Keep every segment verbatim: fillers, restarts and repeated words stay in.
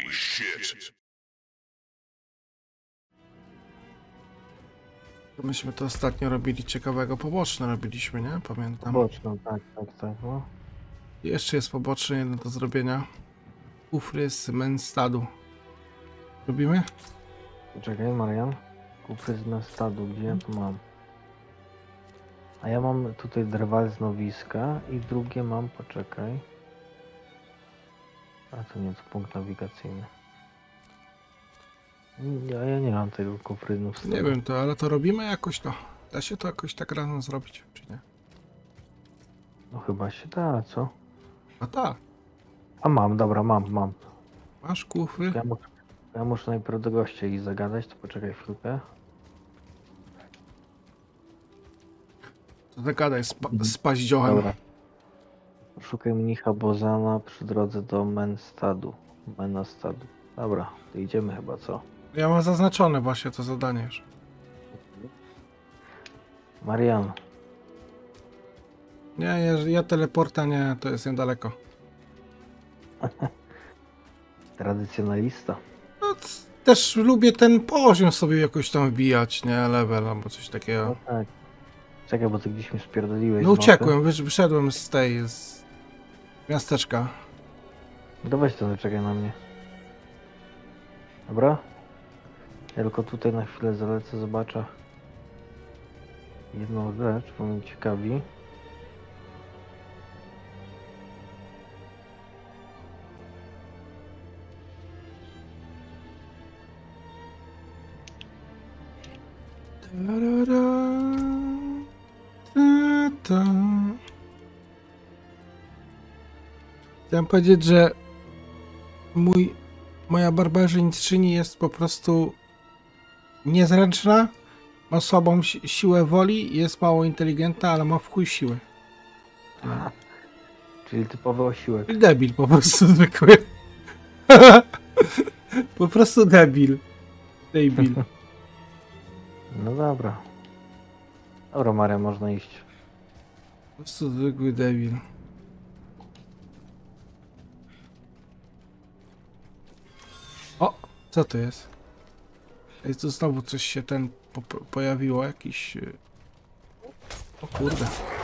Myśmy to ostatnio robili ciekawego, poboczne robiliśmy, nie? Pamiętam. Boczną, tak, tak, tak. No. Jeszcze jest poboczny jeden do zrobienia. Kufry z Menstadu. Robimy? Poczekaj, Marian. Kufry z Menstadu, gdzie ja tu mam? A ja mam tutaj drwal z nowiska i drugie mam, poczekaj. A to nie, to punkt nawigacyjny. Ja, ja nie mam tego kufrynu. Nie wiem to, ale to robimy jakoś to. Da się to jakoś tak razem zrobić, czy nie? No chyba się da, co? A tak. A mam, dobra, mam, mam. Masz kufry? Ja, mu, ja muszę najpierw do gościa i zagadać, to poczekaj chwilkę. To zagadaj z, pa z paździochem. Dobra. Szukaj mnicha Bozana przy drodze do Menstadu. Menastadu. Dobra, to idziemy chyba, co? Ja mam zaznaczone właśnie to zadanie już. Marian, Nie, ja, ja teleporta nie, to jest niedaleko. tradycjonalista. No, też lubię ten poziom sobie jakoś tam wbijać, nie? Level albo coś takiego. No tak. Czekaj, bo ty gdzieś mi spierdoliłeś. No z mapy. uciekłem, wysz, wyszedłem z tej, z miasteczka. No weź to, czekaj na mnie. Dobra? Ja tylko tutaj na chwilę zalecę, zobaczę jedną rzecz, bo mnie ciekawi. Chciałem powiedzieć, że mój, moja barbarzyńczyni jest po prostu niezręczna, ma słabą si siłę woli, jest mało inteligentna, ale ma w chuj siły. Aha. Czyli typowy osiłek. Debil po prostu zwykły. Po prostu debil. Debil. No dobra. Dobra, Maria, można iść. Po prostu zwykły debil. O! Co to jest? Ej, tu znowu coś się ten po pojawiło, jakiś... O kurde.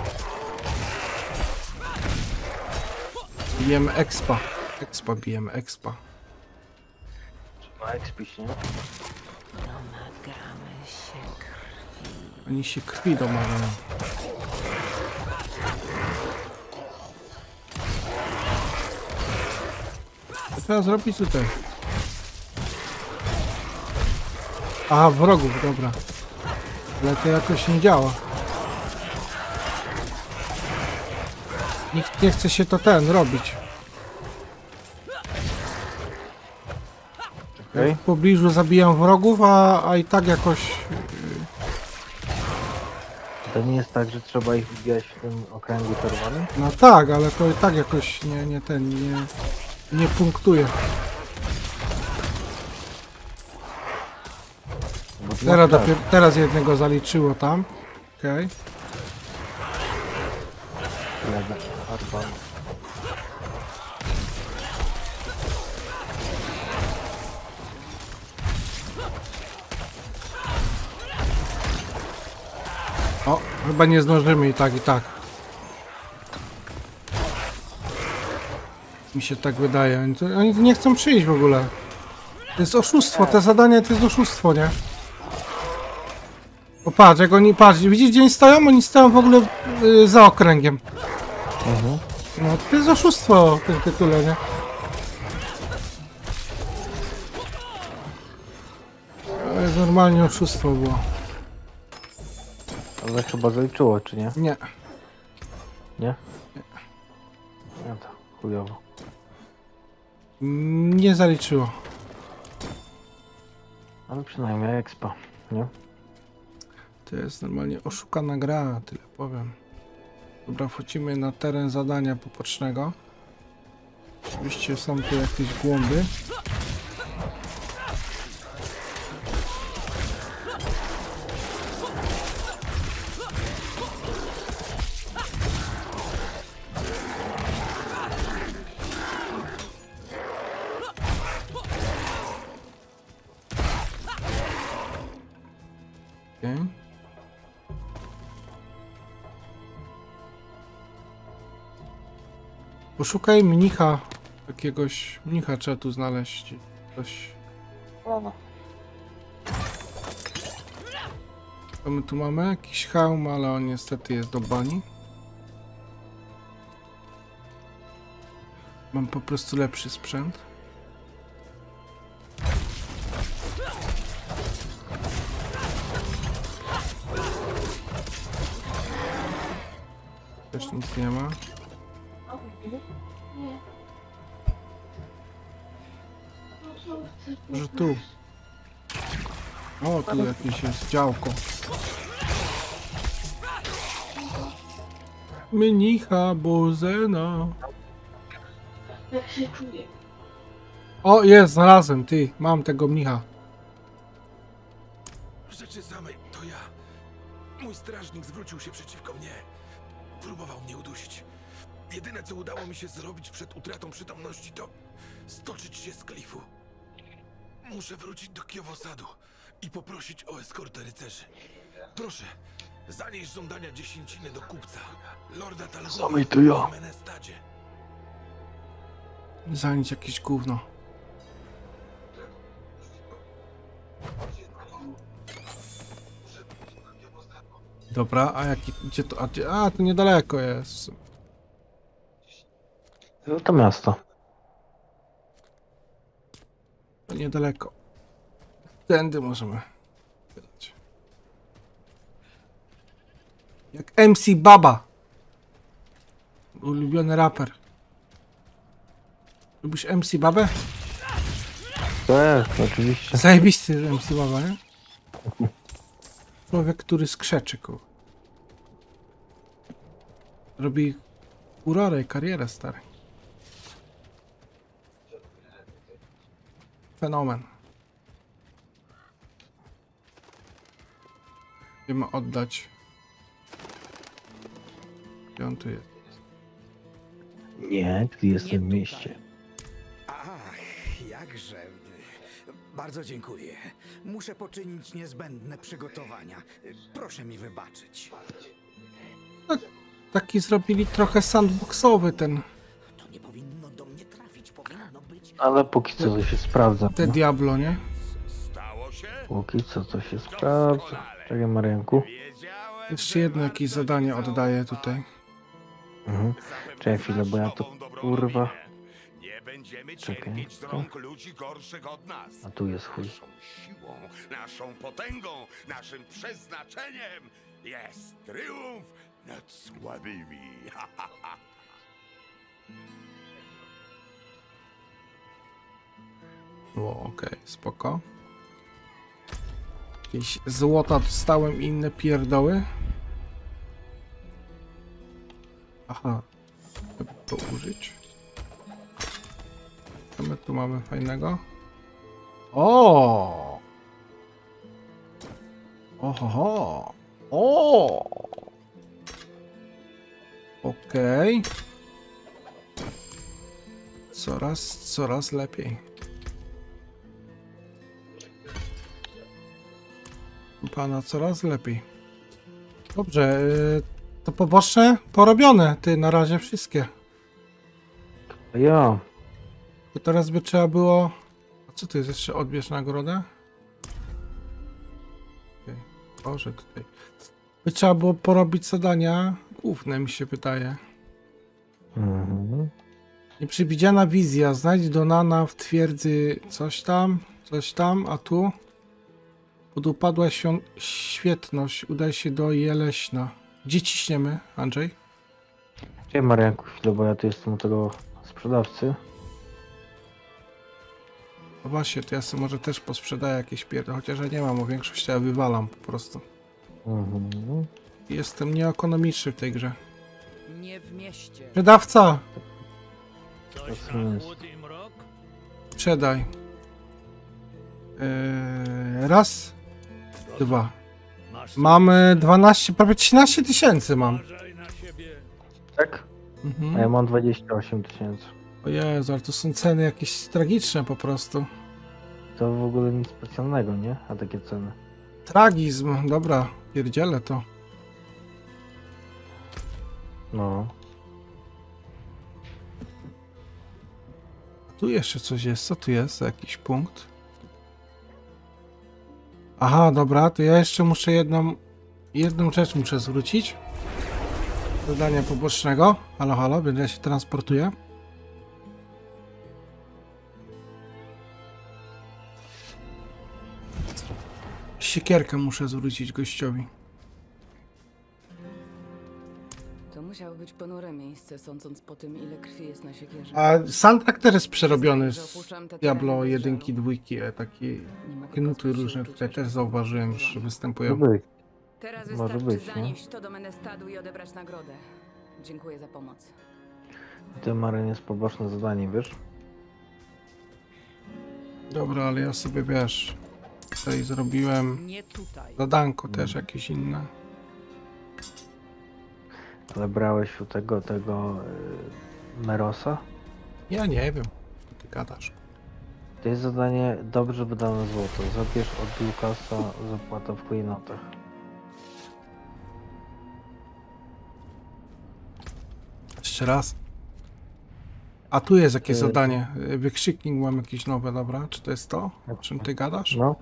Bijemy expa. Expa bijemy, expa. Trzeba expić, nie? Domagamy się krwi. Oni się krwi domagają. Co trzeba zrobić tutaj? Aha, wrogów, dobra. Ale to jakoś nie działa. Nikt nie chce się to ten robić. Okay. Ja w pobliżu zabijam wrogów, a, a i tak jakoś... To nie jest tak, że trzeba ich wbijać w tym okręgu czerwonym? No tak, ale to i tak jakoś nie, nie ten, nie, nie punktuje. Teraz, dopiero, teraz jednego zaliczyło tam. Okej. Okay. O, chyba nie zdążymy i tak, i tak. Mi się tak wydaje. Oni, to, oni tu nie chcą przyjść w ogóle. To jest oszustwo, te zadanie to jest oszustwo, nie? O patrz, jak oni, patrz, widzisz gdzie oni stoją? Oni stoją w ogóle y, za okręgiem. Mhm. No to jest oszustwo w tym tytule, nie? To jest normalnie oszustwo było. Ale chyba zaliczyło, czy nie? Nie. Nie? No to chujowo. Nie zaliczyło. Ale przynajmniej expa, nie? To jest normalnie oszukana gra, tyle powiem. Dobra, wchodzimy na teren zadania pobocznego. Oczywiście są tu jakieś głąby. Poszukaj mnicha. Jakiegoś mnicha trzeba tu znaleźć. Coś. Dobra. Co my tu mamy? Jakiś hełm, ale on niestety jest do bani. Mam po prostu lepszy sprzęt. Też nic nie ma. Może tu. O, tu jakieś jest działko. Mnicha Bozena. Jak się czuję? O, jest, znalazłem, ty. Mam tego mnicha. W rzeczy samej to ja. Mój strażnik zwrócił się przeciwko mnie. Próbował mnie udusić. Jedyne, co udało mi się zrobić przed utratą przytomności, to stoczyć się z klifu. Muszę wrócić do Kiowosadu i poprosić o eskortę rycerzy. Proszę, zanieś żądania dziesięciny do kupca, lorda Talguna Samej to ja. w Menestadzie. Zanieść jakieś gówno. Dobra, a jaki, gdzie to, a, gdzie, a to niedaleko jest. No to miasto. To niedaleko. Tędy możemy. jechać. Jak M C Baba. Ulubiony raper. Lubisz M C Babę? To jest, oczywiście. Zajebisty że M C Baba, nie? Człowiek, który skrzeczy, kur. Robi furorę i karierę, stary. Fenomen. Chcemy oddać. Gdzie on tu jest? Nie, gdy jestem w mieście. Ach, jakże. Bardzo dziękuję. Muszę poczynić niezbędne przygotowania. Proszę mi wybaczyć. Taki zrobili trochę sandboxowy ten, To nie powinno do mnie trafić. Powinno być... Ale póki co to się sprawdza. te No. Diablo, nie? Stało się? Póki co to się sprawdza. Czekaj, Marianku. Wiedziałem, Jeszcze że jedno warto jakieś zacząć zadanie zaufać. oddaję tutaj. Mhm. Zapewne Czekaj chwilę, bo ja znasz to nową dobrą kurwa. nowinę. Nie będziemy Czekaj, cierpieć z co? rąk ludzi gorszych od nas. A tu jest chuj. Naszą siłą, naszą potęgą, naszym przeznaczeniem jest triumf nad słabymi. O, okej, spoko. Jakieś złota dostałem i inne pierdoły. Aha. Żeby to użyć. Co my tu mamy fajnego? O! Ohoho! O! Okej. Coraz, coraz lepiej. Pana coraz lepiej. Dobrze, yy, to poboczne porobione, ty na razie wszystkie. Ja. To teraz by trzeba było... A co to jest jeszcze? Odbierz nagrodę? Okay. Boże, tutaj. By trzeba było porobić zadania główne, mi się wydaje. Mhm. Nieprzewidziana wizja. Znajdź Donana w twierdzy coś tam, coś tam, a tu... Podupadła świąt... świetność. Udaj się do Jeleśna. Gdzie ciśniemy, Andrzej? Czekaj, Marianku, chwilę, bo ja tu jestem u tego sprzedawcy. No właśnie, to ja sobie może też posprzedaję jakieś pierdy, chociaż ja nie mam, o większość ja wywalam po prostu. Mhm. Jestem nieekonomiczny w tej grze. Nie w mieście. Sprzedawca! To jest. Sprzedaj. Eee, raz. Dwa. Mamy dwanaście, prawie trzynaście tysięcy mam. Tak? A ja Mhm. mam dwadzieścia osiem tysięcy. O Jezu, ale to są ceny jakieś tragiczne po prostu. To w ogóle nic specjalnego, nie? A takie ceny. Tragizm, dobra, pierdzielę to. No. Tu jeszcze coś jest. Co tu jest? Jakiś punkt? Aha, dobra, to ja jeszcze muszę jedną... Jedną rzecz muszę zwrócić. Zadania pobocznego. Halo, halo, będzie ja się transportuję. Siekierkę muszę zwrócić gościowi. To musiało być ponure miejsce, sądząc po tym, ile krwi jest na siekierze. A soundtrack też jest przerobiony Że z opuszczam te Diablo tereny bez jedynki, żalu. dwójki, e, takie Nie mogę nuty pozbyć się różne uczucia, tutaj że też jestem zauważyłem, że oszukiwany. występują. Może być. Teraz Może wystarczy być, nie? zanieść to do Menestadu i odebrać nagrodę. Dziękuję za pomoc. Ty, Marian, jest poboczne zadanie, wiesz? Dobra, ale ja sobie, wiesz, tutaj zrobiłem Nie tutaj. zadanko też jakieś inne. Ale brałeś u tego, tego yy, Merosa? Ja nie wiem, co ty gadasz. To jest zadanie dobrze wydane złoto. Zabierz od Lukasa zapłatę w klejnotach. Jeszcze raz. A tu jest jakieś Yy, zadanie. Wykrzyknik mam jakieś nowe, dobra? Czy to jest to? O czym ty gadasz? No,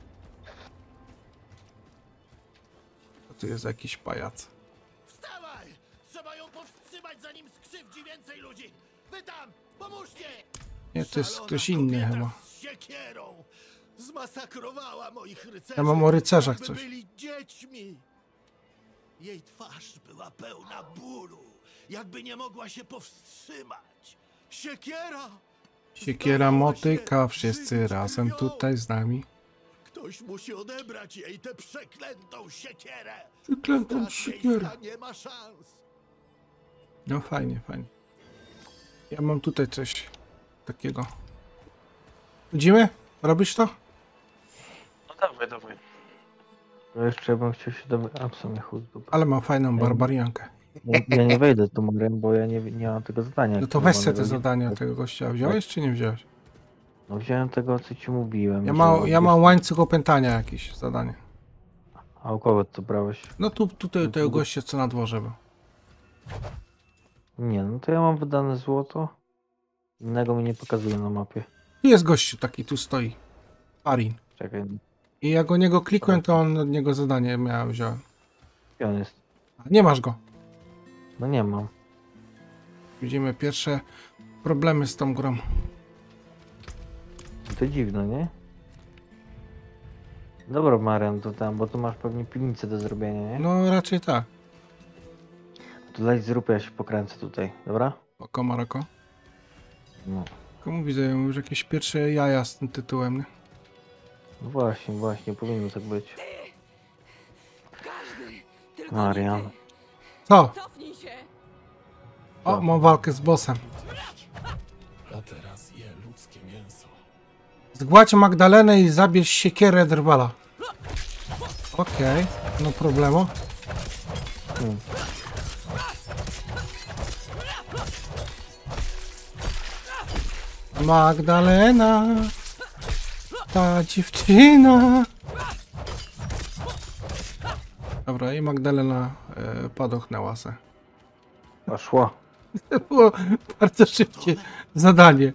A tu jest jakiś pajac. Wstawaj! Trzeba ją powstrzymać, zanim skrzywdzi więcej ludzi! Wy tam! Pomóżcie! Nie, to jest Szalona ktoś inny kobieta chyba. z siekierą zmasakrowała moich rycerzy. Ja mam o rycerzach jakby coś. byli dziećmi. Jej twarz była pełna bólu, jakby nie mogła się powstrzymać. Siekiera! Siekiera, zdawała motyka, się wszyscy żywić razem krwią. tutaj z nami. Ktoś musi odebrać jej tę przeklętą siekierę. Przeklętą Strat siekierę. miejska nie ma szans. No fajnie, fajnie. Ja mam tutaj coś takiego. Widzimy? Robisz to? no dawaj, dawaj. To jeszcze bym chciał się dowiedzieć. A w sumie chuj w dupę. Ale mam fajną barbariankę. Ja, ja nie wejdę tu, Marian, bo ja nie, nie mam tego zadania. No to weź sobie te aktywowanego. zadania tego gościa. Wziąłeś czy nie wziąłeś? No wziąłem tego, co ci mówiłem. Ja, że ma, ja odbierz- mam łańcuch opętania jakieś zadanie. A u kogo to brałeś? No tu tutaj tego gościa co na dworze był. Nie, no to ja mam wydane złoto. Innego mi nie pokazuje na mapie. Tu jest gościu taki, tu stoi. Arin. Czekaj, I jak o niego klikłem, to on od niego zadanie miałem, wziąłem. gdzie on jest? A nie masz go. No nie mam. Widzimy pierwsze problemy z tą grą. To dziwne, nie? Dobra, Marian, to tam, bo tu masz pewnie piwnicę do zrobienia, nie? No raczej tak. To leć zrób, ja się pokręcę tutaj, dobra? Oko Maroko. No. Komu widzę, już jakieś pierwsze jaja z tym tytułem, nie? No właśnie, właśnie, powinno tak być. Każdy! Tylko Marian. nie ty. Co? Cofnij się! O, mam walkę z bossem. A teraz je ludzkie mięso. Zgładź Magdalenę i zabierz siekierę drwala. Okej, no problemu. Hmm. Magdalena, ta dziewczyna. Dobra, i Magdalena e, padochnęła se. A szło. To było bardzo szybkie zadanie.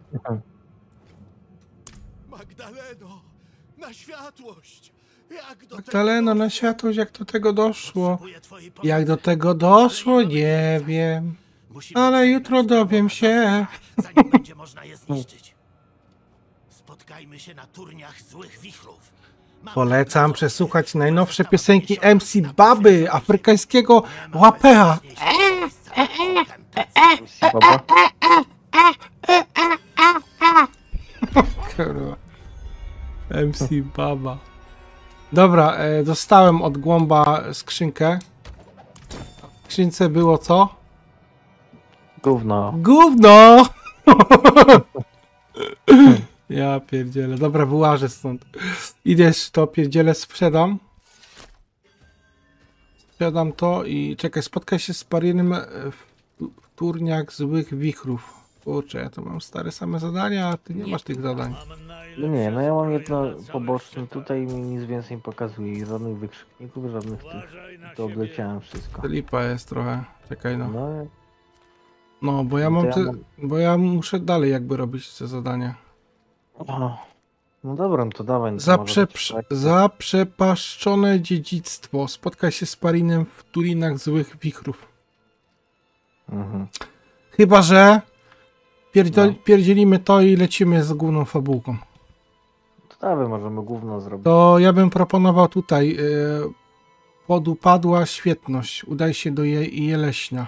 Magdaleno, na światłość! Jak do Magdaleno, tego na doszło? światłość, jak do tego doszło. Potrzebuję twojej pomocy. Jak do tego doszło, nie wiem. Musimy Ale przebić jutro dowiem się. zanim będzie można je zniszczyć. Spotkajmy się na turniach złych wichrów. Mam Polecam tam przesłuchać pracować, najnowsze została piosenki wyniesiona M C na Baby, posiedzeniu. afrykańskiego Nie ma łapea. bezpieczniejszego miejsca na inkantacji. Baba? Kurwa. M C Baba. Dobra, e, dostałem od Głąba skrzynkę. W skrzynce było co? Gówno. Gówno! Ja pierdzielę. Dobra, wyłażę stąd. Idziesz, to pierdzielę sprzedam. Sprzedam to i czekaj, spotkaj się z Parinem e, w w turniach złych wichrów. Kurczę, ja to mam stare same zadania, a ty nie masz tych zadań. No nie, no ja mam jedno poboczne tutaj i mi nic więcej nie pokazuje. I żadnych wykrzykników, żadnych tych. To obleciałem wszystko. To lipa jest trochę. Czekaj no. No, No, bo ja No to mam ja te, mam- bo ja muszę dalej jakby robić te zadania. Aha. No dobra, no to dawaj. No to może Zaprzeprz- być tak. zaprzepaszczone dziedzictwo. Spotkaj się z Parinem w tulinach złych wichrów. Mhm. Chyba, że pierdo- No. pierdzielimy to i lecimy z główną fabułką. To dawaj, możemy gówno zrobić. To ja bym proponował tutaj yy, podupadła świetność. Udaj się do Je- Jeleśnia.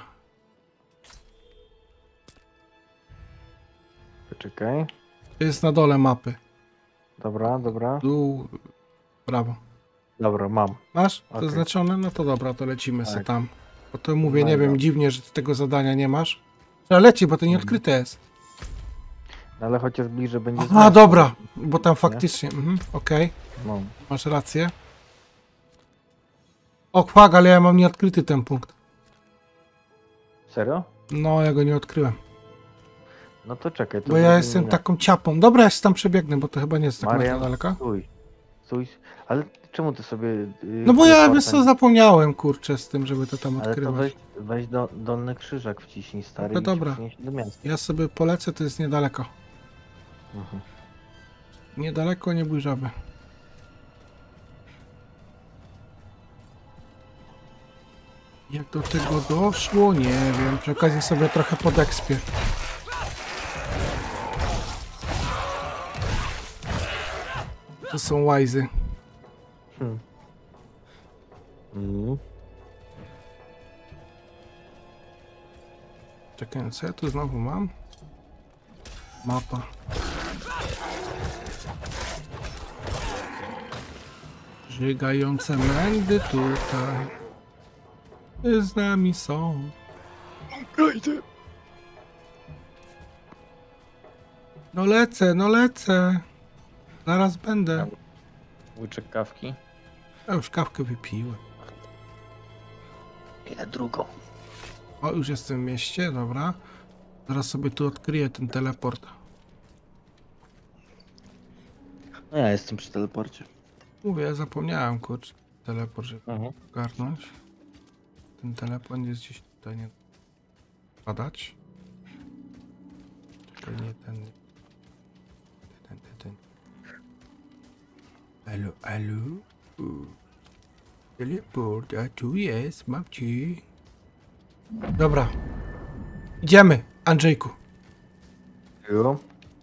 Poczekaj. To jest na dole mapy. Dobra, dobra. Dół, prawo. Dobra, mam. Masz Okej. zaznaczone? No to dobra, to lecimy Tak. se tam. Bo to mówię, No nie i wiem, dobra. dziwnie, że ty tego zadania nie masz. Trzeba leci, bo to nie Mhm. odkryte jest. No ale chociaż bliżej będzie A, znać. dobra, bo tam faktycznie, mhm, okej, No. masz rację. O, kwag, ale ja mam nieodkryty ten punkt. Serio? No, ja go nie odkryłem. No to czekaj. To Bo ja zrobimy jestem inaczej. taką ciapą. Dobra, ja się tam przebiegnę, bo to chyba nie jest tak Marian, mega daleko. Stój. Stój. Ale czemu ty sobie... Yy, No bo ja teleportem- wiesz co, zapomniałem, kurczę, z tym, żeby to tam Ale to odkrywać. weź, weź do, dolny krzyżak wciśnij, stary, No i dobra. cię przynieś do miasta. Ja sobie polecę, to jest niedaleko. Mhm. Niedaleko, nie bój żaby. Jak do tego doszło? Nie wiem. Przy okazji sobie trochę podekspię. To są łajzy. Hmm. Mm. Czekaj, co ja tu znowu mam? Mapa. Żygające mędy tutaj z nami są. No lecę, no lecę. Zaraz będę. Łyczek kawki. Ja już kawkę wypiłem. Ja drugą. O, już jestem w mieście, dobra. Zaraz sobie tu odkryję ten teleport. No ja jestem przy teleporcie. Mówię, ja zapomniałem, kurczę, teleport, żeby Mhm. ogarnąć. Ten teleport jest gdzieś tutaj, nie... Padać? Czekaj, nie ten... Ten, ten, ten. Alo, alo? U. Teleport, a tu jest, babci. Dobra. Idziemy, Andrzejku. Jo.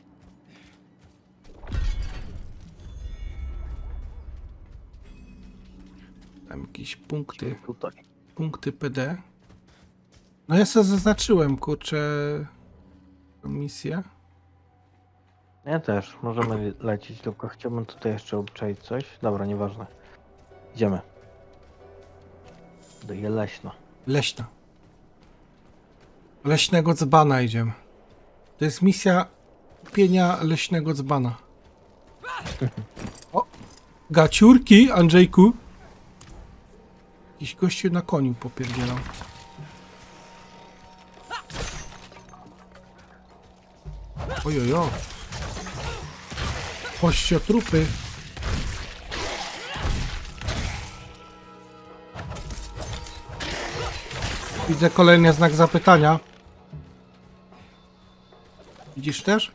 Tam jakieś punkty, Tutaj. punkty P D. No ja sobie zaznaczyłem, kurczę, tą misję. Ja też. Możemy lecieć, tylko chciałbym tutaj jeszcze obczaić coś. Dobra, nieważne. Idziemy. Do Jeleśna. Leśna. Leśnego dzbana idziemy. To jest misja kupienia leśnego dzbana. O! Gaciurki, Andrzejku. Jakiś gościu na koniu popierdzielał. Ojojo. Pościotrupy. Widzę kolejny znak zapytania. Widzisz też?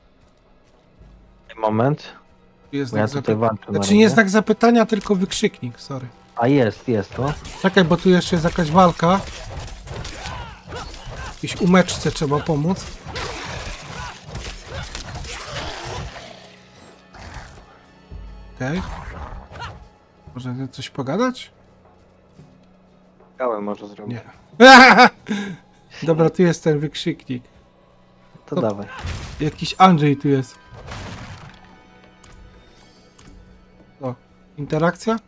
Moment. Tu jest Bo ja znak tutaj zapytania. walczę na Znaczy nie razie. znak zapytania, tylko wykrzyknik, sorry. A jest, jest, no. Czekaj, bo tu jeszcze jest jakaś walka. Jakiejś umeczce trzeba pomóc. Okej. Może coś pogadać? Kałem może zrobić. Nie. Dobra, tu jest ten wykrzyknik. To To- dawaj. Jakiś Andrzej tu jest. O, interakcja?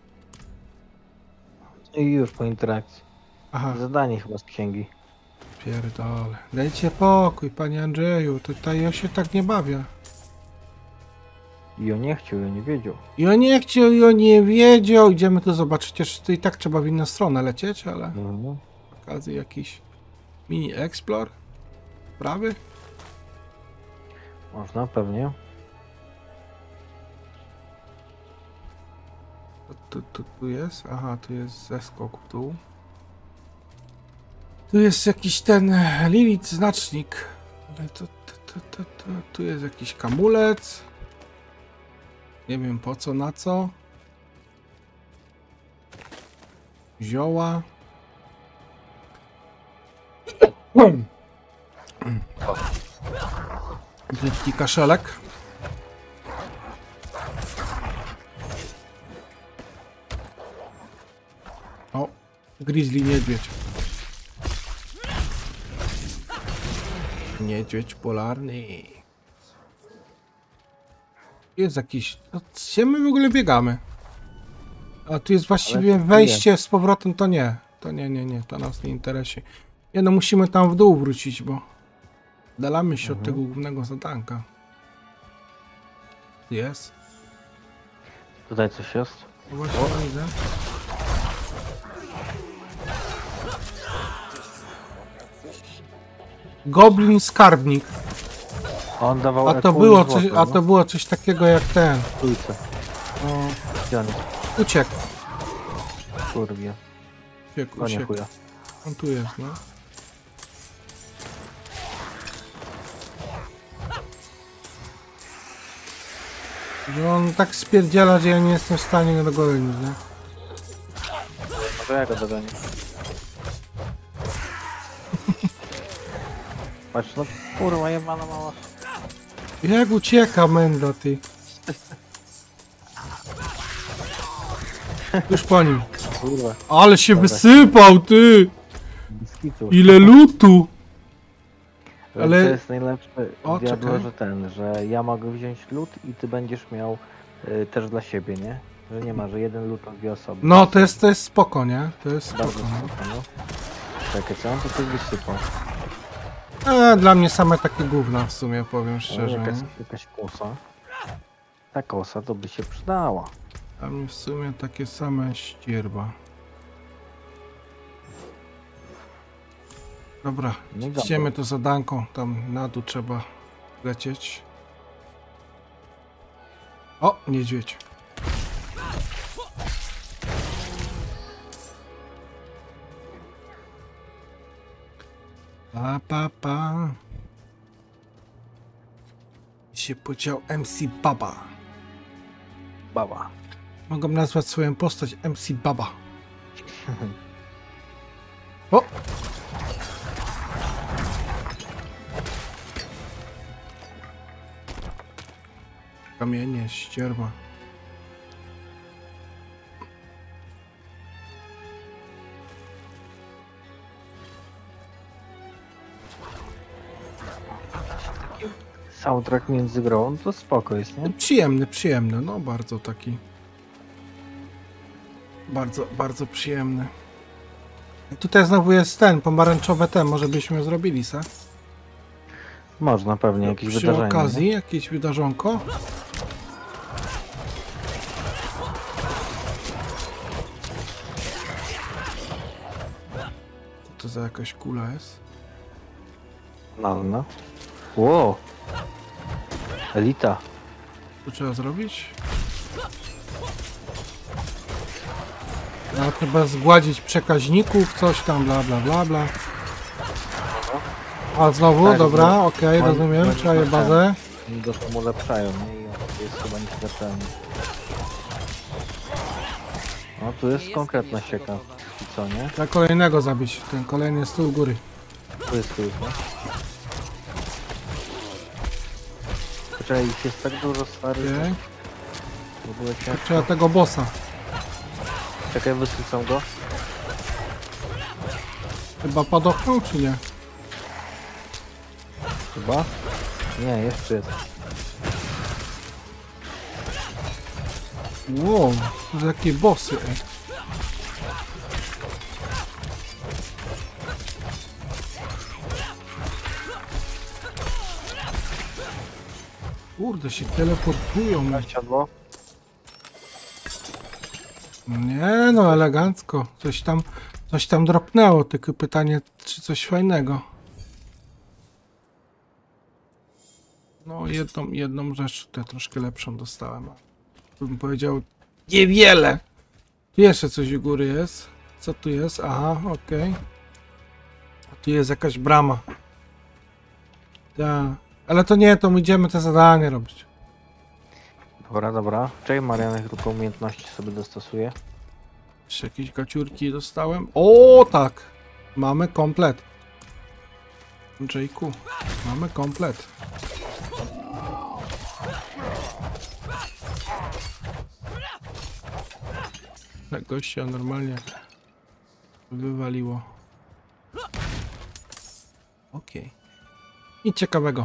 I już po interakcji. Aha, Zadanie chyba z księgi. pierdolę. Dajcie pokój, panie Andrzeju. Tutaj ja się tak nie bawię. I on nie chciał, ja nie wiedział. I on nie chciał, i on nie wiedział. Idziemy tu zobaczyć. Chociaż to i tak trzeba w inną stronę lecieć, ale Mhm. okazji jakiś mini explore. Prawy? Można, pewnie. Tu, tu, tu jest? Aha, tu jest zeskok w dół. Tu jest jakiś ten Lilith znacznik. Ale to, to, to, to, to, tu jest jakiś kamulec. Nie wiem po co, na co. Zioła. Brzydki kaszelek. O, grizzly niedźwiedź. Niedźwiedź polarny. Jest jakiś... No, gdzie my w ogóle biegamy? A tu jest właściwie Ale wejście z powrotem, to nie. To nie, nie, nie, to nas nie interesuje. Nie no, musimy tam w dół wrócić, bo... Dalamy się Mhm. od tego głównego zadanka. Jest. Tutaj coś jest? No właśnie widzę. Goblin skarbnik. On dawał A to eku i było złoto, coś, a no. to było coś takiego jak ten. Trójce. O, Gdzie on jest? uciekł. Kurwie. Uciekł, O nie uciekł. chuja. On tu jest, no. Że on tak spierdziela, że ja nie jestem w stanie go dogonić, nie? No to ja go dogonię. Patrz, no kurwa jebana mała. Jak ucieka Mendo, ty. Już po nim. Kurwa. Ale się Dobra. wysypał, ty! Biskitu. Ile lutu! Ale ale- to jest najlepsze O, diablo, czekaj. że ten, że ja mogę wziąć lód i ty będziesz miał y, też dla siebie, nie? Że nie ma, że jeden lód na dwie osoby. No, to jest, to jest spoko, nie? To jest spoko. Bardzo No. spoko, no. Czekaj, co on tutaj wysypał? E, dla mnie same takie gówna w sumie, powiem O, szczerze. jakaś, Nie? jakaś kosa. Ta kosa to by się przydała. Dla mnie w sumie takie same ścierba. Dobra, No i dobra. idziemy to zadanko, tam na dół trzeba lecieć. O, niedźwiedź. Pa, pa, pa. I się podział M C Baba. Baba. Mogę nazwać swoją postać M C Baba. O! Kamienie, ścierba. Soundtrack między grą to spoko jest, nie? Przyjemny, przyjemny, no bardzo taki. Bardzo, bardzo przyjemny. Tutaj znowu jest ten, pomarańczowe ten, może byśmy zrobili, se? Można pewnie jakieś Przy wydarzenie. okazji, jakieś wydarzonko. Co to za jakaś kula jest? No, no. Wow. Elita. Co trzeba zrobić? No, chyba zgładzić przekaźników, coś tam, bla bla bla bla. A znowu, Tak, dobra, bo- okej, bo- rozumiem, bo- czaję bo- bazę. Oni go tam ulepszają, nie? I on jest chyba nieśmiertelny. No tu jest konkretna sieka. I co, nie? Trzeba kolejnego zabić, ten kolejny jest tu u góry. Tu jest tu, no. Poczekaj, ich jest tak dużo stary, że Okej. w ogóle ciężko. Trzeba tego bossa. Czekaj, wysycam go. Chyba padochnął, czy nie? Chyba? Nie, jeszcze jest. Wow, to jakie bossy, ej. Kurde, się teleportują. Siadło? Nie no, elegancko. Coś tam, coś tam dropnęło, tylko pytanie, czy coś fajnego. No, jedną, jedną rzecz tutaj troszkę lepszą dostałem. Bym powiedział, niewiele. Tu jeszcze coś u góry jest. Co tu jest? Aha, okej. Tu jest jakaś brama. Tak. Ale to nie, to my idziemy te zadanie robić. Dobra, dobra. Czekaj, Marian, tylko umiejętności sobie dostosuję. Jeszcze jakieś gaciurki dostałem. O, tak. Mamy komplet. Jayku, mamy komplet. Tak gościa normalnie wywaliło. Okej. Nic ciekawego.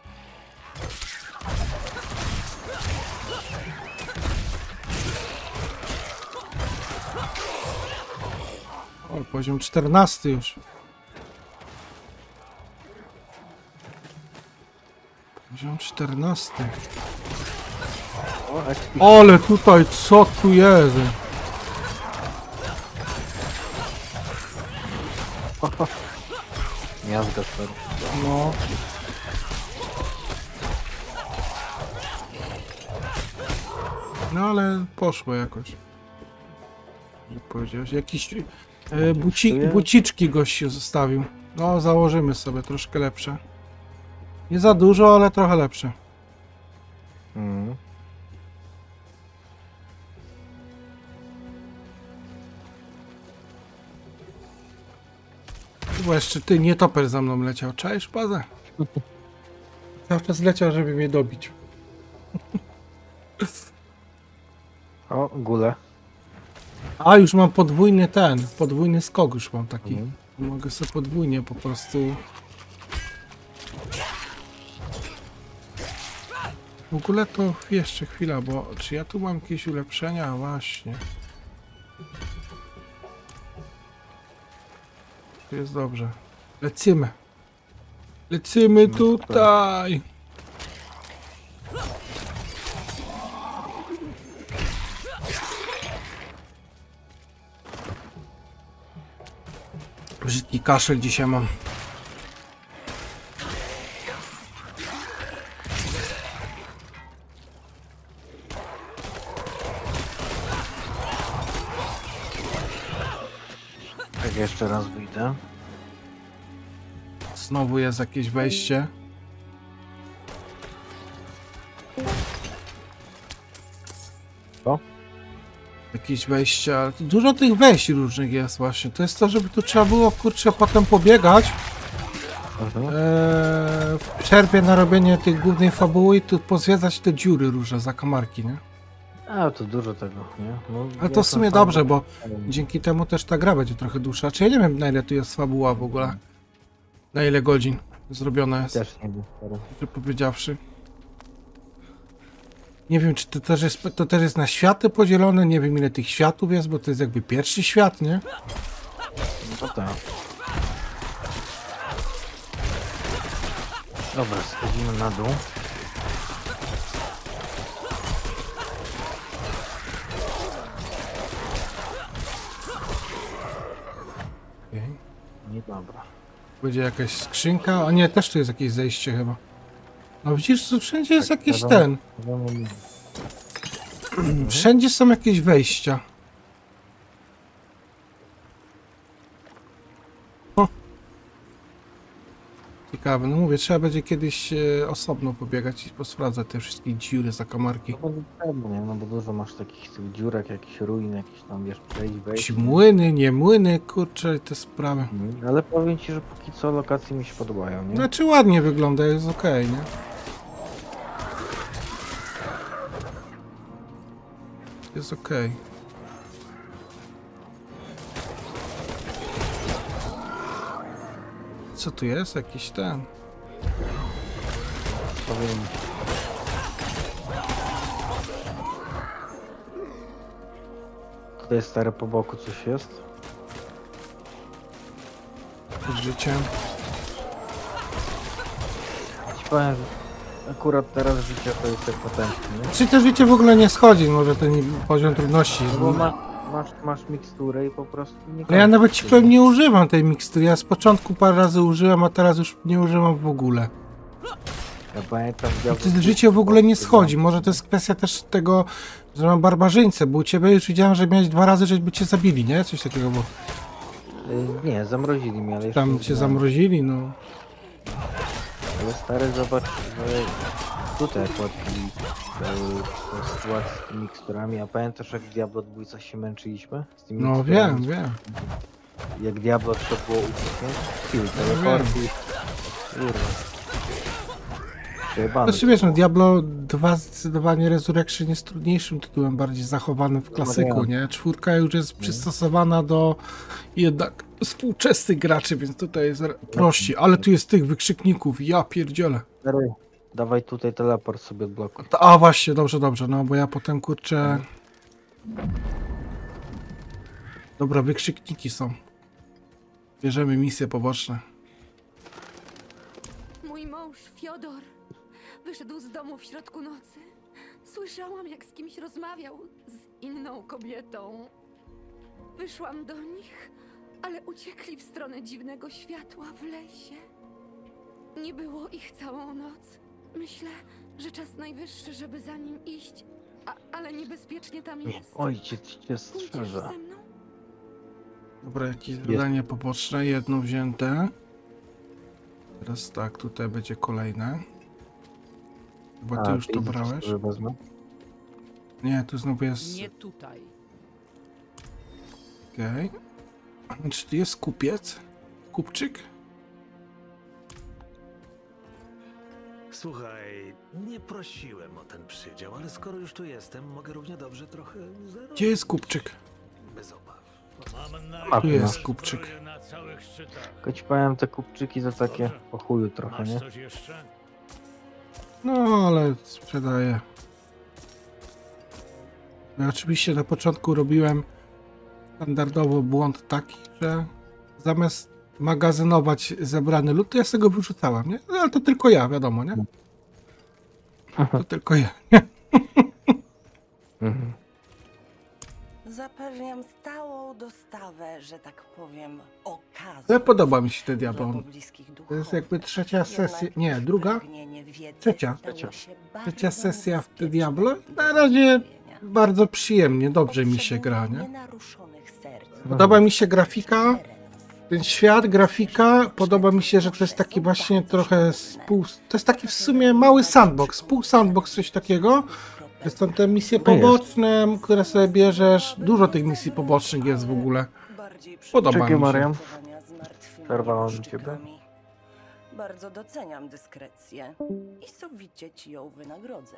O, poziom czternasty już. Poziom czternasty. O, ekspert. Ale tutaj, co tu jest? Miazga stary. No. No ale poszło jakoś. Jak powiedziałeś, jakiś e, buci, buciczki gościu zostawił. No, założymy sobie troszkę lepsze. Nie za dużo, ale trochę lepsze. Mhm. Bo jeszcze ty, nietoperz za mną leciał. Czaisz bazę? Cały czas leciał, żeby mnie dobić. O, gule. A, już mam podwójny ten, podwójny skok już mam taki. Mhm. Mogę sobie podwójnie po prostu... W ogóle to jeszcze chwila, bo czy ja tu mam jakieś ulepszenia? Właśnie. Tu jest dobrze. Lecimy. Lecimy tutaj. Brzydki kaszel dzisiaj mam. Tak, jeszcze raz wyjdę. Znowu jest jakieś wejście. Co? Jakieś wejścia, ale tu dużo tych wejść różnych jest właśnie. To jest to, żeby tu trzeba było, kurczę, potem pobiegać Mhm. eee, w przerwie na robienie tych głównej fabuły i tu pozwiedzać te dziury różne, zakamarki, nie? A, to dużo tego, nie? No, Ale ja to w sumie sam- dobrze, bo dzięki temu też ta gra będzie trochę dłuższa. Czy ja nie wiem, na ile tu jest fabuła w ogóle? Na ile godzin zrobiona jest, Też nie wiem, stary. że powiedziawszy. Nie wiem, czy to też, jest, to też jest na światy podzielone, nie wiem ile tych światów jest, bo to jest jakby pierwszy świat, nie? No to tak. Dobra, schodzimy na dół. Okay. Nie, dobra. Będzie jakaś skrzynka, a nie, też tu jest jakieś zejście chyba. No widzisz, tu wszędzie jest Tak, jakiś wiadomo. ten, Wiadomo, wszędzie są jakieś wejścia. O. Ciekawe, no mówię, trzeba będzie kiedyś e, osobno pobiegać i posprawdzać te wszystkie dziury, zakamarki. To będzie trzeba, nie? No bo dużo masz takich tych dziurek, jakichś ruin, jakieś tam, wiesz, przejść, wejść. Jakieś młyny, nie młyny, kurczę, te sprawy. Mhm. Ale powiem ci, że póki co lokacje mi się podobają, nie? Znaczy ładnie wygląda, jest okej, nie? Jest okej. Co tu jest? Jakiś ten. Powiem. Tutaj stare po boku coś jest. Pod życiem. Ci powiem, że akurat teraz życie to jest jak potężne, nie? Czy to życie w ogóle nie schodzi, może ten poziom trudności. No bo ma, masz, masz miksturę i po prostu nie Ale ja kończy nawet ci się. powiem, nie używam tej mikstury. Ja z początku parę razy użyłem, a teraz już nie używam w ogóle. Ja pamiętam, To życie w ogóle nie schodzi. Może to jest kwestia też tego, że mam barbarzyńcę, bo u ciebie już widziałem, że miałeś dwa razy, żeby cię zabili, nie? Coś takiego było. Y, nie, zamrozili mnie, ale jeszcze Tam nie cię znałem. zamrozili, no. Ale stary, zobacz, że tutaj akurat i tą sytuację z tymi miksturami, a pamiętasz jak w Diablo dwa się męczyliśmy? Z tymi No miksturami? wiem, wiem. Jak Diablo trzeba było uciekać? Siły, No teleporty. Kurwa. Przejebane. Znaczy wiesz, no Diablo dwa zdecydowanie Resurrection jest trudniejszym tytułem, bardziej zachowanym w klasyku, nie? Czwórka już jest przystosowana do jednak współczesnych graczy, więc tutaj jest prościej. Ale tu jest tych wykrzykników, ja pierdzielę. Stary, dawaj tutaj teleport sobie blokuj. A właśnie, dobrze, dobrze, no bo ja potem kurczę... Dobra, wykrzykniki są. Bierzemy misje poboczne. Mój mąż Fiodor wyszedł z domu w środku nocy. Słyszałam, jak z kimś rozmawiał z inną kobietą. Wyszłam do nich, ale uciekli w stronę dziwnego światła w lesie. Nie było ich całą noc. Myślę, że czas najwyższy, żeby za nim iść, a, ale niebezpiecznie tam jest. Ojciec cię Pójdziesz strzeże. ze mną? Dobra, jakieś zadanie poboczne, jedno wzięte. Teraz tak, tutaj będzie kolejne. Chyba ty A, już to idę brałeś? sobie wezmę. Nie, tu znowu jest... Nie tutaj. Okej. Okay. Czy tu jest kupiec? Kupczyk? Słuchaj, nie prosiłem o ten przydział, ale skoro już tu jestem, mogę równie dobrze trochę zarobić. Gdzie jest kupczyk? Bez obaw. A, Tu no. jest kupczyk. Tylko ci powiem, te kupczyki to takie po chuju trochę, nie? No, ale sprzedaję. Ja oczywiście na początku robiłem standardowo błąd taki, że zamiast magazynować zebrany lód, to ja sobie go wyrzucałem, nie? No, ale to tylko ja, wiadomo, nie? To tylko ja. Mhm. Zapewniam stałą dostawę, że tak powiem, okazji. Ale podoba mi się ten dla diabeł. pobliskich To jest duchownych. jakby trzecia sesja, Jednak nie, ich druga? pragnienie wiedzy Trzecia. stało Trzecia. się bardzo Trzecia sesja w niebezpieczne Diablo. do Na razie zrobienia. bardzo przyjemnie, dobrze mi się gra, Potrzebuję nie? nienaruszonych serc. Podoba mi się grafika, ten świat, grafika, podoba mi się, że to jest taki właśnie trochę spół... To jest taki w sumie mały sandbox, pół sandbox, coś takiego. Jest tam te misje No jest. poboczne, które sobie bierzesz. Dużo tych misji pobocznych jest w ogóle. Bardziej Podoba Czekaj, mi się. Mariam. przygotowania z martwymi Przerwałam ciebie. nieboszczykami. Bardzo doceniam dyskrecję i sowicie ci ją wynagrodzę.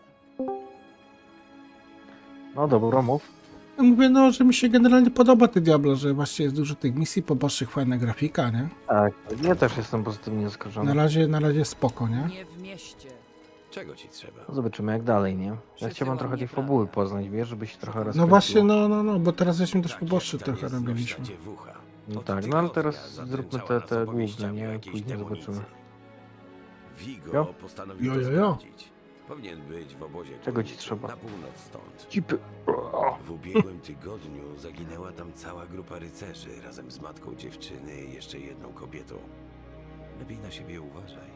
No dobra, mów. Ja mówię, no, że mi się generalnie podoba ten Diablo, że właśnie jest dużo tych misji pobocznych, fajna grafika, nie? Tak, ja też jestem pozytywnie Na zaskoczony. razie, na razie spoko, nie? Nie w mieście. Czego ci trzeba? No zobaczymy jak dalej, nie? Ja Przysyłam chciałbym trochę tej nieprawdę. fabuły poznać, wiesz, żeby się trochę No rozkręciło. właśnie, no, no, no, bo teraz żeśmy też Tak, poboczny jak tam trochę jest na robiliśmy. śladzie wucha. No Od tak, no tygodnia ale teraz zatręczała zróbmy te, nas te opowieściami główne, o nie? jakiejś Później demonicy. zobaczymy. Vigo Jo? postanowił Jo, to jo, jo. sprawdzić. Powinien być w obozie Czego ci górniczym, trzeba? na północ stąd. Cipy. W ubiegłym tygodniu zaginęła tam cała grupa rycerzy razem z matką dziewczyny i jeszcze jedną kobietą. Lepiej na siebie uważaj.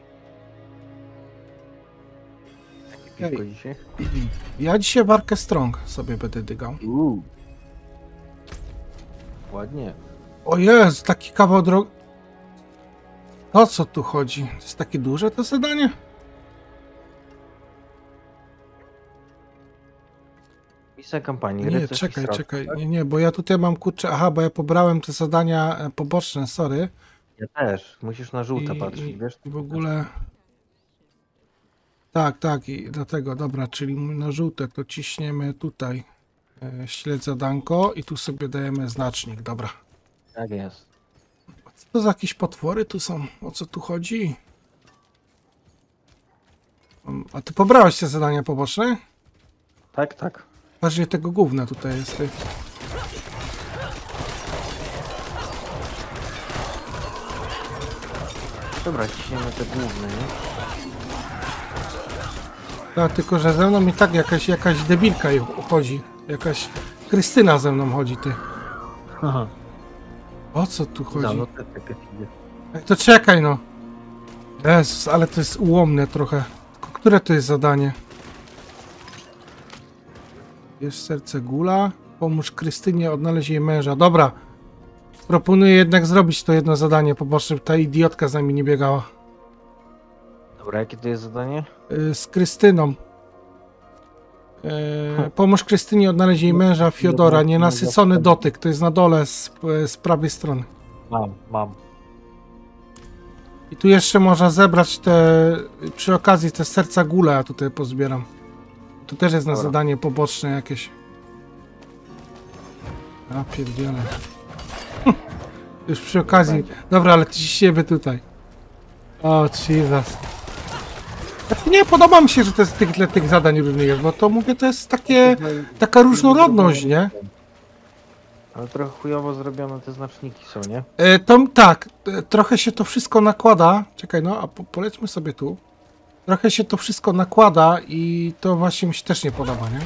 Piwko dzisiaj? Ja dzisiaj warkę Strong sobie będę dygał. Uuu. Ładnie. O jest, taki kawał drogi. O co tu chodzi? To jest takie duże to zadanie? Misja kampanii. Nie, rycerz i czekaj, srok. czekaj. Nie, nie, bo ja tutaj mam kurczę. Aha, bo ja pobrałem te zadania e, poboczne, sorry. Ja też. Musisz na żółte I, patrzeć, i, wiesz? I w ogóle. Tak, tak, i dlatego, dobra, czyli na żółte to ciśniemy tutaj. E, śledź zadanko i tu sobie dajemy znacznik, dobra. Tak jest. Co to za jakieś potwory tu są? O co tu chodzi? Um, A ty pobrałeś te zadania poboczne? Tak, tak. Bardziej tego gówna tutaj jest. Ty. Dobra, ciśniemy te główne, nie? Tak, tylko że ze mną i tak jakaś, jakaś debilka chodzi. Jakaś Krystyna ze mną chodzi, ty. Aha. O co tu chodzi? No, no te, te, te, Ej, to czekaj no. Jezus, ale to jest ułomne trochę. Tylko które to jest zadanie? Jest serce Gula. Pomóż Krystynie odnaleźć jej męża. Dobra. Proponuję jednak zrobić to jedno zadanie poboczne, ta idiotka z nami nie biegała. Dobra, jakie to jest zadanie? Yy, z Krystyną. Yy, pomóż Krystynie odnaleźć jej męża Fiodora, nienasycony dotyk, to jest na dole z, z prawej strony. Mam, mam. I tu jeszcze można zebrać te, przy okazji te serca gula, ja tutaj pozbieram. Tu też jest na Dobra. zadanie poboczne jakieś. A pierdziele. Już przy okazji. Dobra, ale ciśniemy tutaj. O, Jesus. Nie, podoba mi się, że to jest tych, tych zadań różnych jest, bo to mówię, to jest takie, taka różnorodność, nie? Ale trochę chujowo zrobione te znaczniki są, nie? E, to tak, e, trochę się to wszystko nakłada. Czekaj, no, a po, polećmy sobie tu. Trochę się to wszystko nakłada i to właśnie mi się też nie podoba, nie?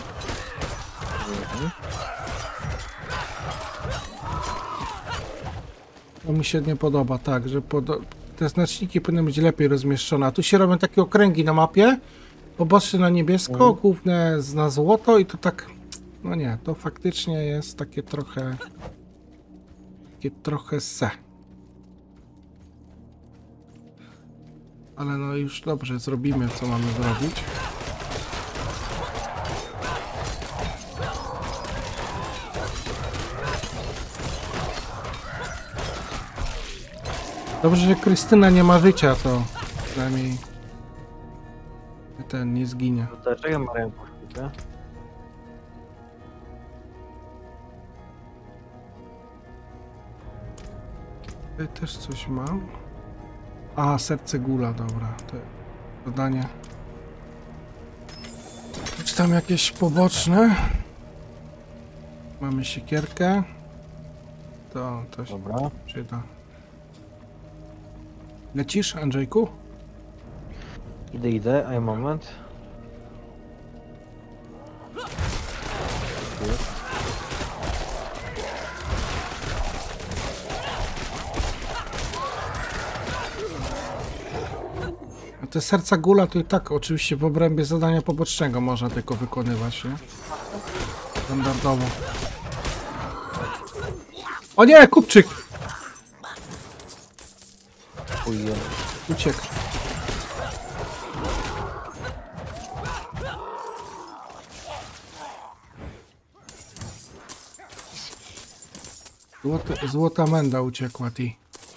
To mi się nie podoba, tak, że podo te znaczniki powinny być lepiej rozmieszczone. A tu się robią takie okręgi na mapie. Poboczne na niebiesko, Mhm. główne z- na złoto i to tak... No nie, to faktycznie jest takie trochę... Takie trochę se. Ale no już dobrze, zrobimy co mamy zrobić. Dobrze, że Krystyna nie ma życia, to przynajmniej ten nie zginie. To dlaczego ma rękę chwilę? Tutaj też coś mam. A, serce gula, dobra. To zadanie. Czy tam jakieś poboczne? Mamy siekierkę. To, to się Dobra. przyda. Lecisz, Andrzejku? Idę, idę, a moment. A te serca gula to i tak oczywiście w obrębie zadania pobocznego można tylko wykonywać, nie? Standardowo. O nie, kupczyk! Ujej. Uciekł. Złoty, złota menda uciekła, ty.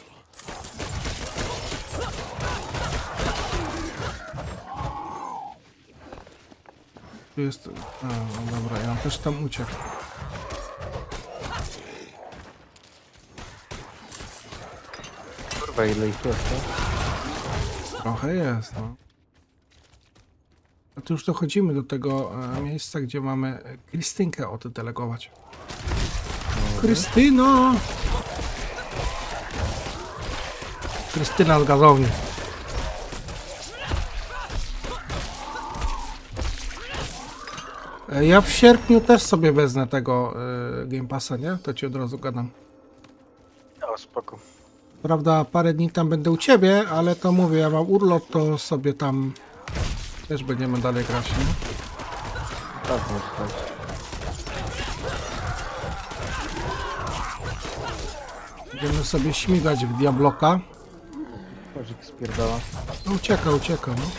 Tu jest... A, no dobra, ja też tam uciekł. Kurwa, ile ich jest, nie? Trochę jest, no. A tu już dochodzimy do tego e, miejsca, gdzie mamy e, Krystynkę oddelegować. Krystyno! Krystyna z gazowni. E, Ja w sierpniu też sobie wezmę tego e, Game Passa, nie? To ci od razu gadam. O, spoko. Prawda, parę dni tam będę u ciebie, ale to mówię, ja mam urlop, to sobie tam też będziemy dalej grać, nie? Tak, może tak. Będziemy sobie śmigać w Diabloka. Korzyk spierdala. No ucieka, ucieka, no.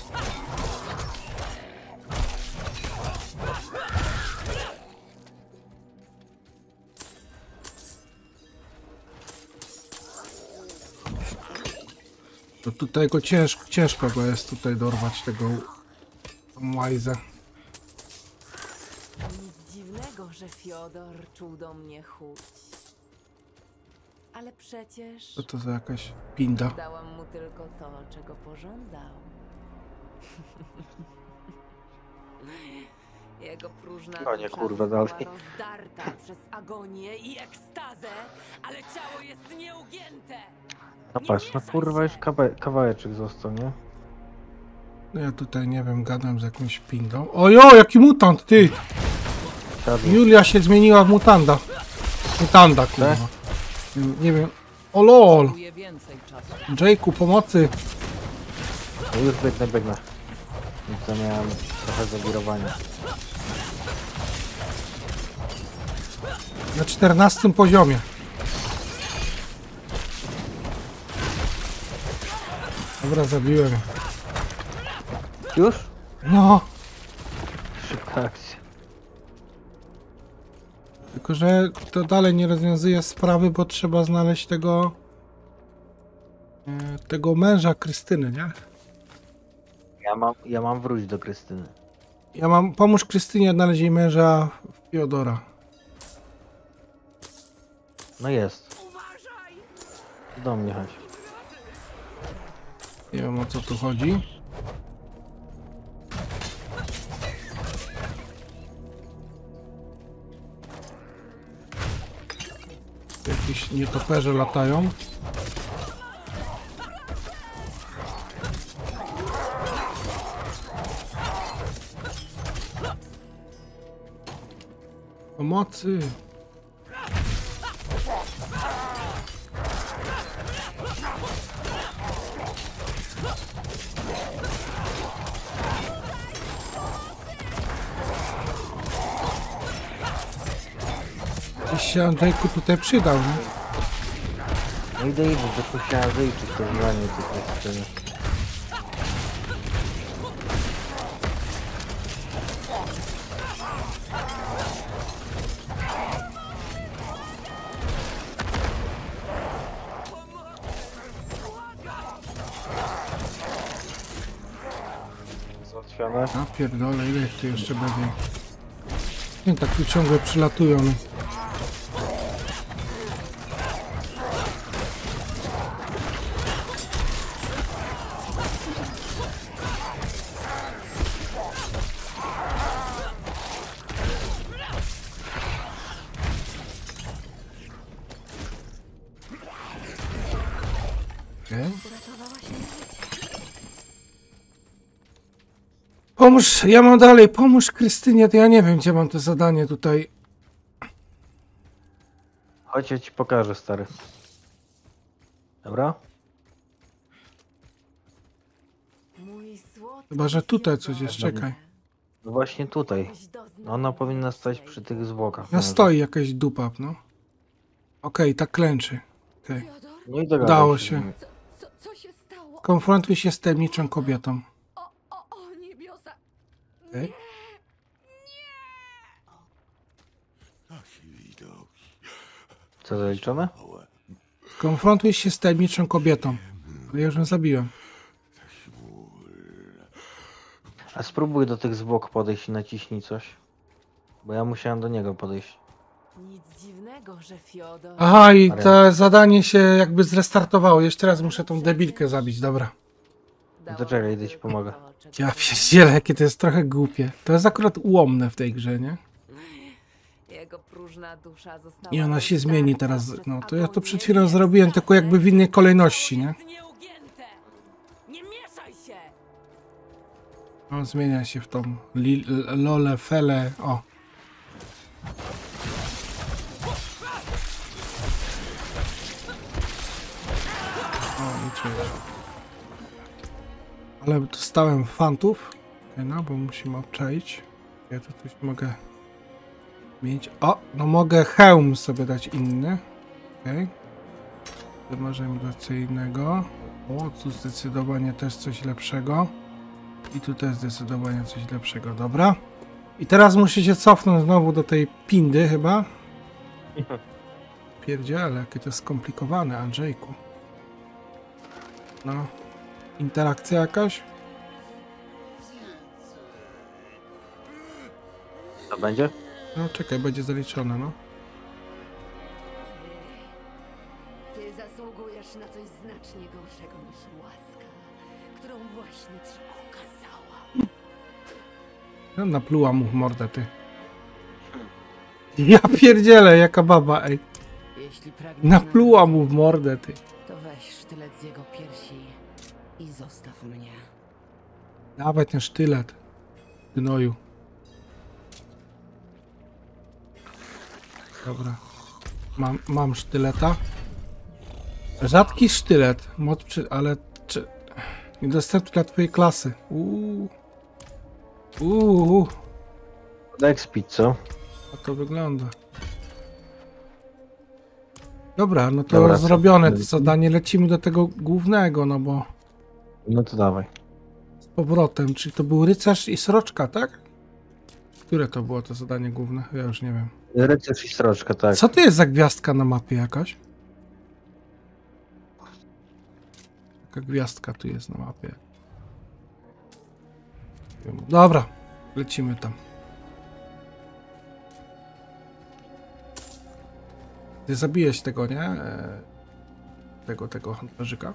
To tutaj go ciężko, ciężko go jest tutaj dorwać, tego łajzę. Nic dziwnego, że Fiodor czuł do mnie chuć. Ale przecież Co to za jakaś pinda? dałam mu tylko to, czego pożądał. Jego próżna No nie, dusza kurwa, została dalej. rozdarta przez agonię i ekstazę, ale ciało jest nieugięte. No patrz, no kurwa, już kawa kawałeczek został, nie? No ja tutaj nie wiem, gadam z jakąś pindą. Ojo, jaki mutant, ty! Siadł. Julia się zmieniła w mutanda. Mutanda, kurwa. Nie wiem. O lol! Jake'u, pomocy! No już biegnę, biegnę. Więc to miałem trochę zawirowania. Na czternastym poziomie. Dobra, zabiłem. Już? No, Szybka akcja. tylko że to dalej nie rozwiązuje sprawy, bo trzeba znaleźć tego... e, tego męża Krystyny, nie? Ja mam, ja mam wrócić do Krystyny. Ja mam... Pomóż Krystynie odnaleźć jej męża Fiodora. No jest. Do mnie chodź. Nie wiem, o co tu chodzi. Jakieś nietoperze latają. Pomocy! Gdzieś się Andrzejku tutaj przydał, nie? No idę, idę, tylko chciałem wyjczyć to zdanie tej Krystyny. Załatwione? A pierdolę, ile ich tu jeszcze będzie? Nie, tak tu ciągle przylatują. No. Okay. Pomóż, ja mam dalej, pomóż Krystynie, to ja nie wiem, gdzie mam to zadanie tutaj. Chodź, ja ci pokażę, stary. Dobra? Mój słodki Chyba, że tutaj coś jest, Fiodorze. czekaj. No właśnie tutaj. Chodź do znajomych Ona powinna stać dzisiaj. przy tych zwłokach. No stoi jakaś dupa, no. Okej, tak klęczy. Okej. Fiodor, No i dogadaj Udało z się. nimi. co, co, co się stało? Konfrontuj się z tajemniczą kobietą. O, o, o, niebiosa! Okej. Taki widok. Co, zaliczone? Konfrontuj się z tajemniczą kobietą. Ja już ją zabiłem. A spróbuj do tych zwłok podejść i naciśnij coś. Bo ja musiałem do niego podejść. Nic dziwnego, że Fiodor... Aha, i to zadanie się jakby zrestartowało. Jeszcze raz muszę tą debilkę zabić, dobra. No to czekaj, idę ci pomogę. Ja pierdzielę, jakie to jest trochę głupie. To jest akurat ułomne w tej grze, nie? Jego próżna dusza została I ona się rozdarta zmieni teraz. przez No to ja to agonię przed chwilą i zrobiłem, tylko jakby w innej kolejności, nie? jest nieugięte. Nie mieszaj się! No, zmienia się w tą li, lole, fele, o. O, i czuję. Ale dostałem fantów. Okay, no, bo musimy obczaić. Ja tu coś mogę mieć. O, no mogę hełm sobie dać inny. Okej. Okay. Możemy dać co innego. O, tu zdecydowanie też coś lepszego. I tu też zdecydowanie coś lepszego, dobra. I teraz muszę się cofnąć znowu do tej pindy chyba. Pierdziele, jakie to skomplikowane, Andrzejku. No. Interakcja jakaś? Co będzie? No czekaj, będzie zaliczone, no. Ty zasługujesz na coś znacznie gorszego niż łaska, którą właśnie ci okazałam. No, napluła mu w mordę, ty. Ja pierdzielę, jaka baba, ej. Jeśli pragniesz Napluła nagrody, mu w mordę, ty. to weź sztylet z jego piersi i zostaw mnie. Dawaj ten sztylet. Gnoju. Dobra. Mam, mam sztyleta. Rzadki sztylet. Mod przy, ale... Czy, niedostępny dla twojej klasy. Uuu. Uuu. Expić, co? A to wygląda. Dobra, no to Dobra, zrobione to co? zadanie. Lecimy do tego głównego, no bo... No to dawaj. Z powrotem, czyli to był rycerz i sroczka, tak? Które to było to zadanie główne? Ja już nie wiem. Rycerz i sroczka, tak. Co to jest za gwiazdka na mapie jakaś? Taka gwiazdka tu jest na mapie. Dobra, lecimy tam. Ty zabiłeś tego, nie? E, Tego, tego handlarzyka.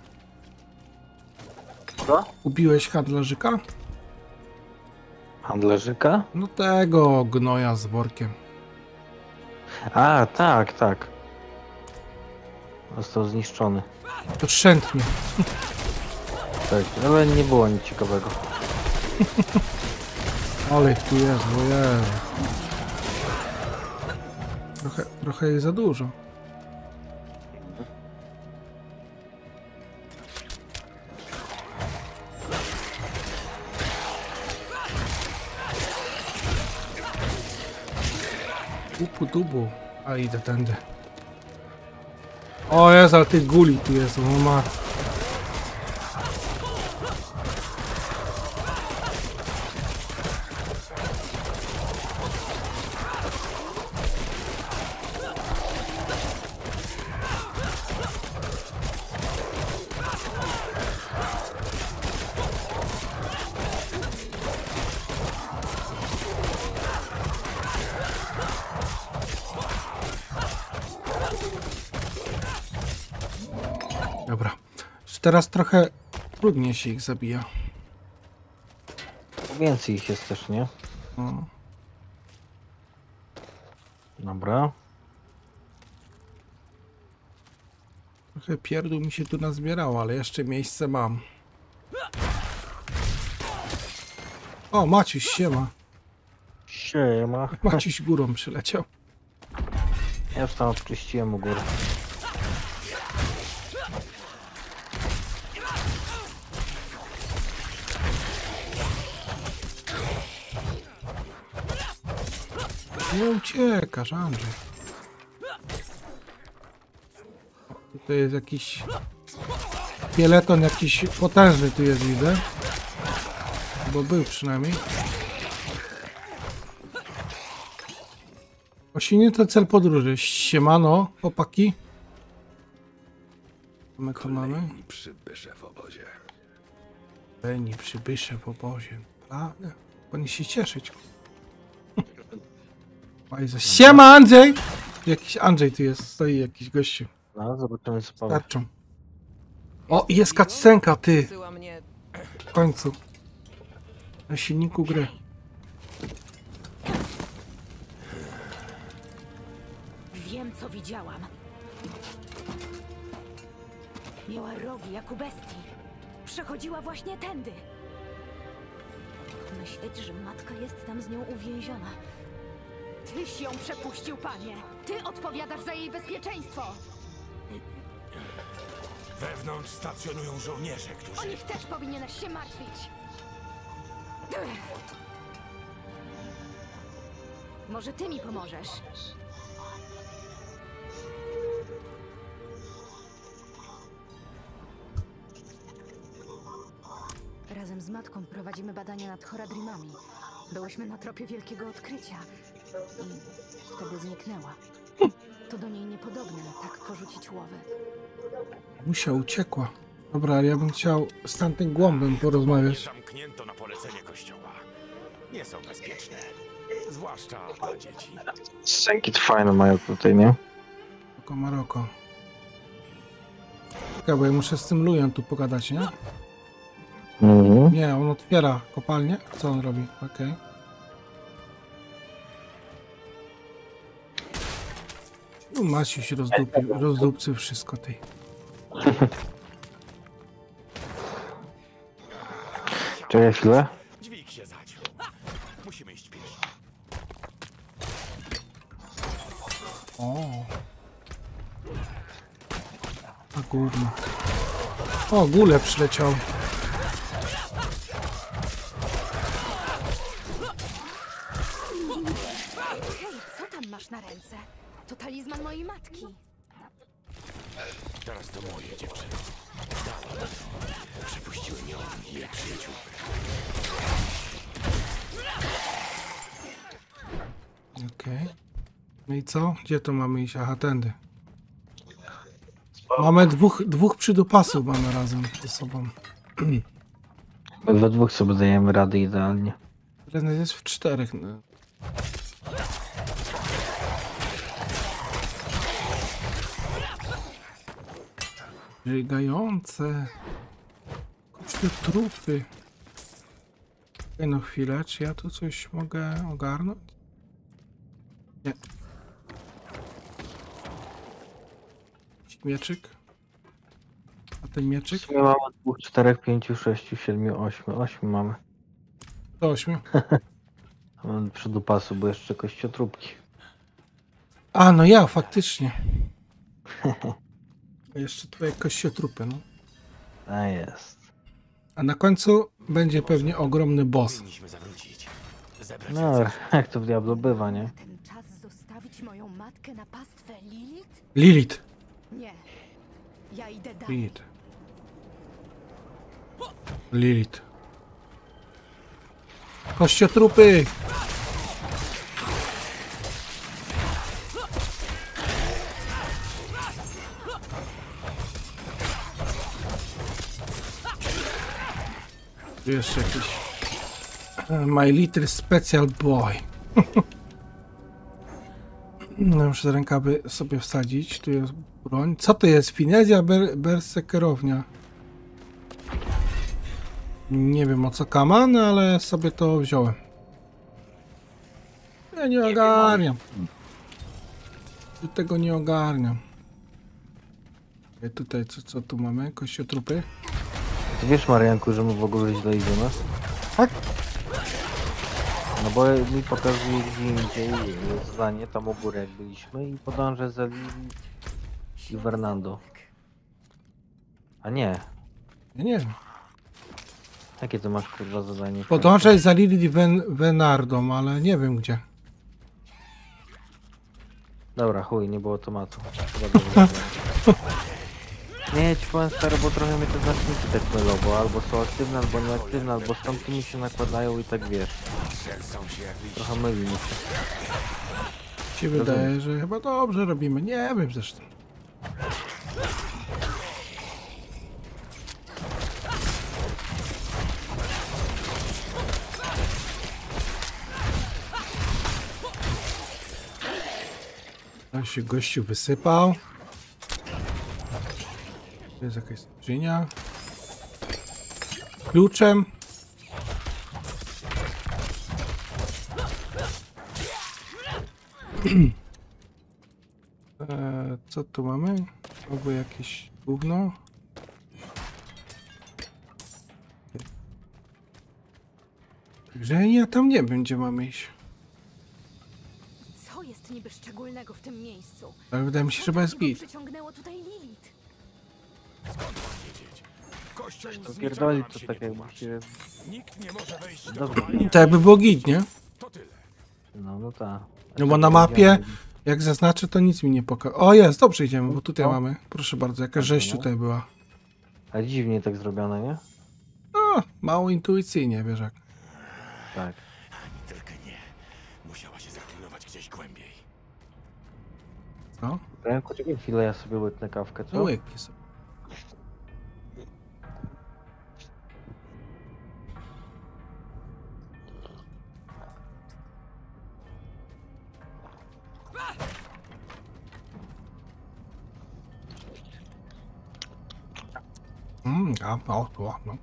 Co? Ubiłeś handlarzyka? Handlarzyka? No tego gnoja z workiem. A, tak, tak. Został zniszczony. To szętnie. Tak, ale nie było nic ciekawego. Ale ich tu jest, bo jest. Trochę, trochę jest za dużo. Upu dubu. A idę tędy. O jest, ale tych guli tu jest, bo ma. Dobra. Teraz trochę trudniej się ich zabija. Więcej ich jest też, nie? No. Dobra. Trochę pierdół mi się tu nazbierało, ale jeszcze miejsce mam. O, Maciuś, siema. Siema. Maciuś górą przyleciał. Ja już tam odczyściłem u góry. Nie uciekasz, Andrzej. O, tutaj jest jakiś pieleton, jakiś potężny tu jest, widzę. Bo był przynajmniej. Osiągnięty cel podróży. Siemano, chłopaki. Co my tu mamy? Kolejni przybysze w obozie. Kolejni przybysze w obozie. Prawda? Powinni się cieszyć. Fajza. Siema, Andrzej! Jakiś Andrzej tu jest, stoi jakiś gościu. No, zobaczymy co powie. Tarczą. O, jest cutscenka, ty! Wysyła mnie... W końcu. Na silniku gry. Wiem, co widziałam. Miała rogi jak u bestii. Przechodziła właśnie tędy. Myśleć, że matka jest tam z nią uwięziona. Tyś ją przepuścił, panie. Ty odpowiadasz za jej bezpieczeństwo. Wewnątrz stacjonują żołnierze, O którzy... nich też powinieneś się martwić. Może ty mi pomożesz? Razem z matką prowadzimy badania nad Horadrimami. Byłyśmy na tropie wielkiego odkrycia i wtedy zniknęła. To do niej niepodobne, tak porzucić łowy. Musia uciekła. Dobra, ale ja bym chciał z tamtym głąbem porozmawiać. Zamknięto na polecenie kościoła. Nie są bezpieczne. Zwłaszcza dla dzieci. Scenki to fajne mają tutaj, nie? Maroko, Maroko. Czekaj, bo ja muszę z tym lujem tu pogadać, nie? Mhm. Nie, on otwiera kopalnię. Co on robi? Okej. Okay. No Maciu się rozdupił, rozdupcył wszystko tej. Czekaj chwilę. Dźwig się zadził. Musimy iść pieszo. O. A gówno. O, gule przyleciał. Hej, co tam masz na ręce? To talizman mojej matki. Teraz to moje dziewczyny. Przepuściły mnie od Okej. No i co? Gdzie to mamy iść? Aha, tędy. Mamy dwóch, dwóch przydupasów mamy razem ze sobą. My we dwóch sobie dajemy radę idealnie. Renes jest w czterech. No. Żygające. Kupcie trupy. Ej, no chwilę, czy ja tu coś mogę ogarnąć? Nie. Mieczyk. A ten mieczyk? W sumie mamy dwóch, czterech, pięciu, sześciu, siedmiu, ośmiu. Ośmiu mamy. Do ośmiu. Mamy przydupasu, bo jeszcze kościotrupki. A, no ja, faktycznie. A jeszcze twoje kościotrupy, no. A jest. A na końcu będzie pewnie ogromny boss. No, jak to w Diablo bywa, nie? Ten czas zostawić moją matkę na pastwę Lilith? Lilith. Nie. Ja idę dalej. Lilith. Lilith. Kościotrupy! Tu jeszcze jakiś My Little Special Boy. No już rękawy sobie wsadzić. Tu jest broń. Co to jest? Finezja ber berserkerownia. Nie wiem o co kaman, ale sobie to wziąłem. Ja nie ogarniam. Ja tego nie ogarniam. I tutaj co, co tu mamy? Kościotrupy. Ty wiesz, Marianku, że my w ogóle źle idziemy? Tak? No bo mi pokazuje gdzie indziej zdanie, tam u góry jak byliśmy i podążę za Lili i Fernando. A nie. Ja nie wiem. Jakie to masz kurwa zadanie? Podążaj za Lilith Ven Venardą, ale nie wiem gdzie. Dobra, chuj, nie było tematu. Chyba dobrze. Nie, ci powiem stary, bo trochę mnie te znaczniki tak mylą, bo albo są aktywne, albo nieaktywne, albo z tamtymi się nakładają i tak wiesz. Trochę myli mi się. Ci wydaje, że chyba dobrze robimy. Nie wiem zresztą. Tam się gościu wysypał. To jest jakaś skrzynia. Kluczem. e, co tu mamy? Albo jakieś gówno. Także ja tam nie wiem, gdzie mamy iść. Co jest niby szczególnego w tym miejscu? Ale wydaje mi się, że chyba jest git. Przyciągnęło tutaj Lilith. Kościół To z pierdoli niczego to się tak nie jak tłumaczy. się... Nikt nie może wejść do Dobra. kopalni. To jakby było git, nie? To tyle. No, no tak. No bo na mapie, jak zaznaczę, to nic mi nie pokaże. O jest, dobrze idziemy, bo tutaj O. mamy. Proszę bardzo, jaka rzeź no. tutaj była. A dziwnie tak zrobione, nie? No, mało intuicyjnie, wiesz jak. Tak. Ani tylko nie. Musiała się zaklinować gdzieś głębiej. Co? Ręku, czekaj chwilę, ja sobie łyknę kawkę, co? No łyki sobie. Mmm, a, o, o, no.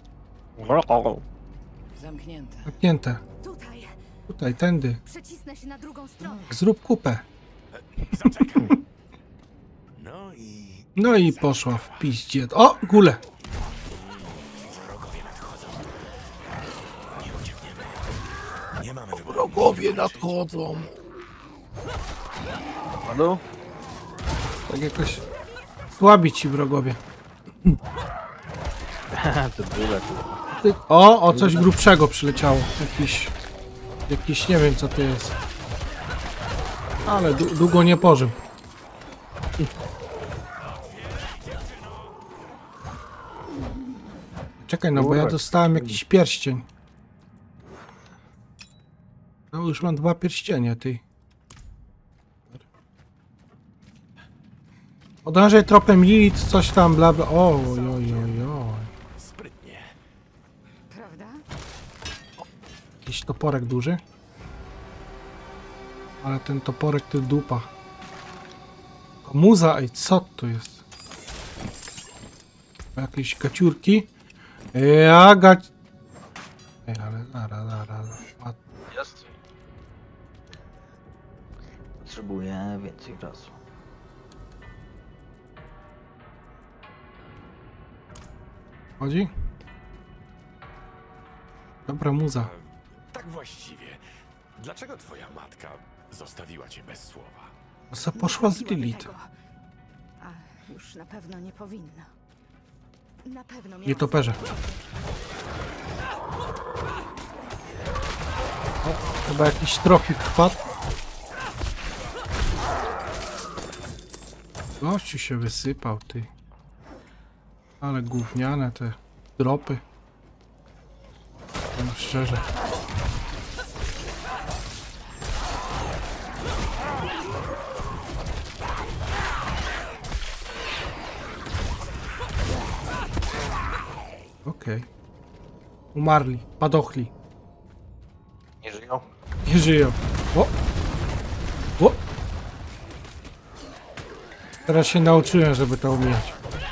Zamknięte. Zamknięte. Tutaj. Tutaj, tędy. Przecisnę się na drugą stronę. Zrób kupę. Zaczekaj. No i No i poszła w piździe. O, gule. wrogowie nadchodzą. Nie uciekniemy. Nie mamy wyboru. Wrogowie nadchodzą. Panu? Tak jakoś słabi ci wrogowie. to byle. Ty- O, o coś grubszego przyleciało. Jakiś, jakiś nie wiem co to jest. Ale dłu- długo nie pożył. Czekaj, no bo ja dostałem jakiś pierścień. No już mam dwa pierścienie, ty. Podążaj tropem Lilith, coś tam, bla bla. O, oj, oj, oj, oj. Sprytnie. Prawda? Jakiś toporek duży. Ale ten toporek to dupa. Muza, ej, co to jest? Jakieś gaciurki? Ja gaci... Ej, ale zaraz, zaraz. A Jest. Potrzebuję więcej czasu. chodzi? Dobra muza. Tak właściwie. Dlaczego twoja matka zostawiła cię bez słowa? Co poszła z Lilith? A już na pewno nie powinna. Na pewno miała... Nie toperze. O, chyba jakiś trofik wpadł. Gościu się wysypał, ty. Ale gówniane te dropy. No szczerze. Okej. Okay. Umarli, padochli. Nie żyją? Nie żyją. O! O! Teraz się nauczyłem, żeby to umieć.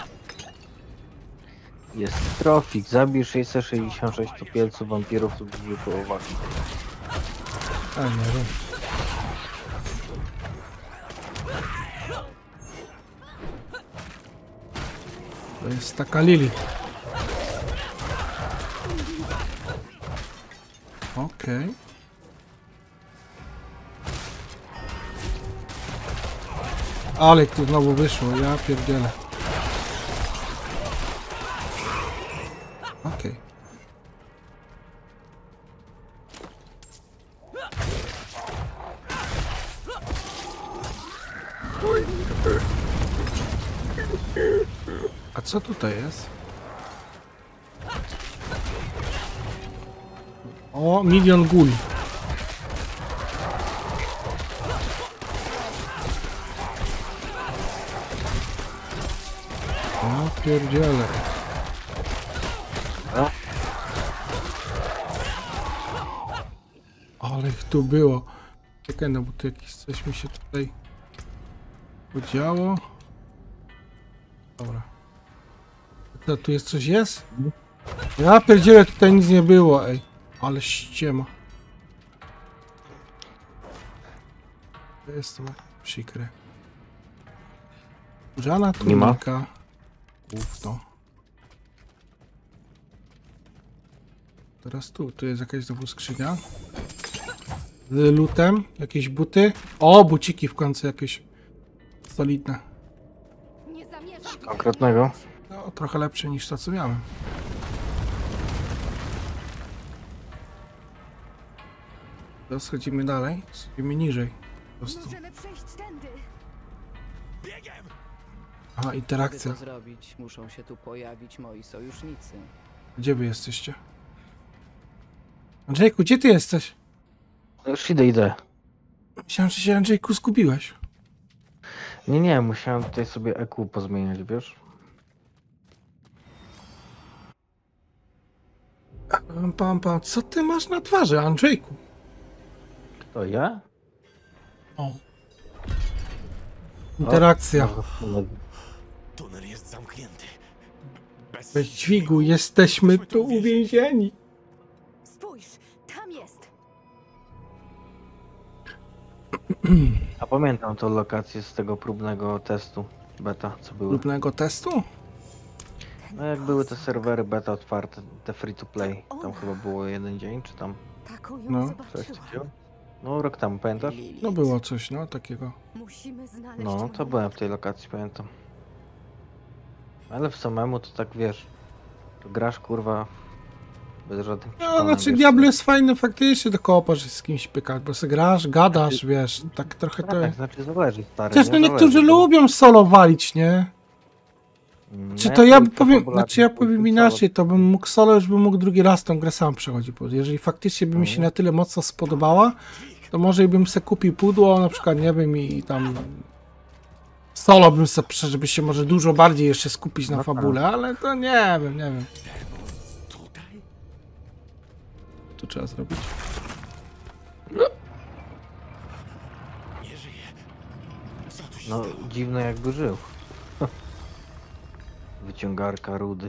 Jest trofik. Zabij sześćset sześćdziesiąt sześć topielców, wampirów lub wilkołowach. A nie wiem. To jest taka Lili. Okej. Okay. Ale tu znowu wyszło, ja pierdzielę. Okej. Okay. A co tutaj jest? O, milion guli. O, pierdziele. No. Ale ich tu było. Czekaj, no bo tu jakieś coś mi się tutaj podziało. Dobra. To tu jest coś jest? Ja pierdzielę, tutaj nic nie było, ej. Ale ściema. To jest to przykre. Żana tunika. Gówno. Teraz tu, tu jest jakaś znowu skrzynia. Z lutem, jakieś buty. O, buciki w końcu jakieś solidne. Nie zamierzam Konkretnego? No, trochę lepsze niż to, co miałem. To schodzimy dalej, schodzimy niżej. Po prostu. Możemy przejść tędy. Biegiem! Aha, Aby interakcja. to zrobić, muszą się tu pojawić moi sojusznicy. Gdzie wy jesteście? Andrzejku, gdzie ty jesteś? No już idę, idę. Myślałem, że się Andrzejku zgubiłeś. Nie, nie, musiałem tutaj sobie E Q pozmieniać, wiesz? Pam, pam, pam. Co ty masz na twarzy, Andrzejku? To ja? O. Interakcja. O, Tunel jest zamknięty. Bez, Bez dźwigu jesteśmy tu uwięzieni. Spójrz, tam jest. A pamiętam tą lokację z tego próbnego testu beta, co było. Próbnego testu? No jak były te serwery beta otwarte, te free to play, tam chyba było jeden dzień, czy tam Taką ją No. coś zobaczyłam. takiego? No rok temu, pamiętasz? No było coś, no takiego. Musimy znaleźć No, moją to byłem w matkę. tej lokacji, pamiętam. Ale w samemu to tak wiesz, to grasz kurwa bez żadnych No, przekonań, znaczy wiesz, Diablo jest fajny faktycznie do koopa, że z kimś pykać, bo sobie grasz, gadasz, wiesz, tak trochę to... Tak, znaczy zależy, stary. Chociaż no nie niektórzy zależy, bo- lubią solo walić, nie? Mm, Czy no to jak ja to powiem, popularny znaczy ja twój powiem solo- inaczej, to bym mógł solo, już bym mógł drugi raz tą grę sam przechodzić, bo jeżeli faktycznie by mi się Mhm. na tyle mocno spodobała, to może i bym se kupił pudło, na przykład, nie wiem, i tam Solo bym sobie, żeby się może dużo bardziej jeszcze skupić na No tak. fabule, ale to nie wiem, nie wiem. Tutaj? Tu trzeba zrobić. Nie żyje. Co tu się No, stało? dziwne jakby żył. Wyciągarka rudy.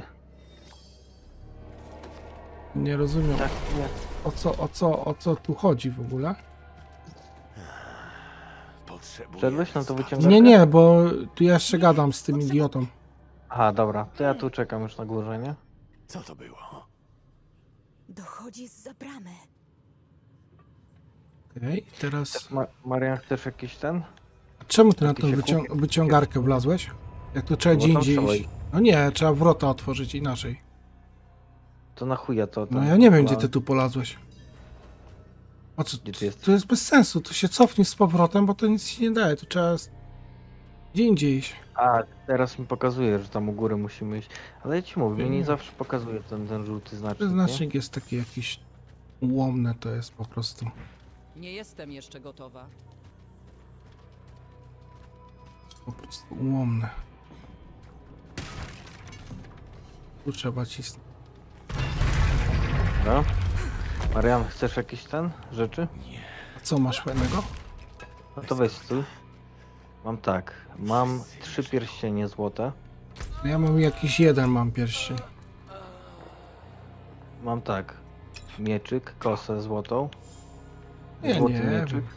Nie rozumiem, Tak, nie. o co, o co, o co tu chodzi w ogóle. Potrzebuję Wszedłeś na to spać. wyciągarkę? Nie, nie, bo tu ja jeszcze gadam z tym idiotą. Aha, dobra, to ja tu czekam już na górze, nie? Co to było? Dochodzi z bramy. Okej, teraz... Ma Marian, chcesz jakiś ten? Czemu ty na Jakiś tą się wycią kupi- wyciągarkę wlazłeś? Jak to trzeba Bo gdzie tam indziej trzeba iść. iść. No nie, trzeba wrota otworzyć inaczej. To na chuja to... No ten- ja nie wiem, gdzie ty tu polazłeś. O co? Gdzie ty jesteś? To jest bez sensu, tu się cofnij z powrotem, bo to nic ci nie daje, tu trzeba gdzie indziej iść. A, teraz mi pokazuje, że tam u góry musimy iść. Ale ja ci mówię, mnie Nie. nie zawsze pokazuje ten, ten żółty znacznik, Ten nie? znacznik jest taki jakiś ułomny, to jest po prostu. Nie jestem jeszcze gotowa. Po prostu ułomne. Tu trzeba cisnąć. Dobra. Marian, chcesz jakiś ten? Rzeczy? A co masz fajnego? No to weź stój. Mam tak, mam trzy pierścienie złote. No ja mam jakiś jeden mam pierścień. Mam tak, mieczyk, kosę złotą. Ja Złoty nie mieczyk. wiem.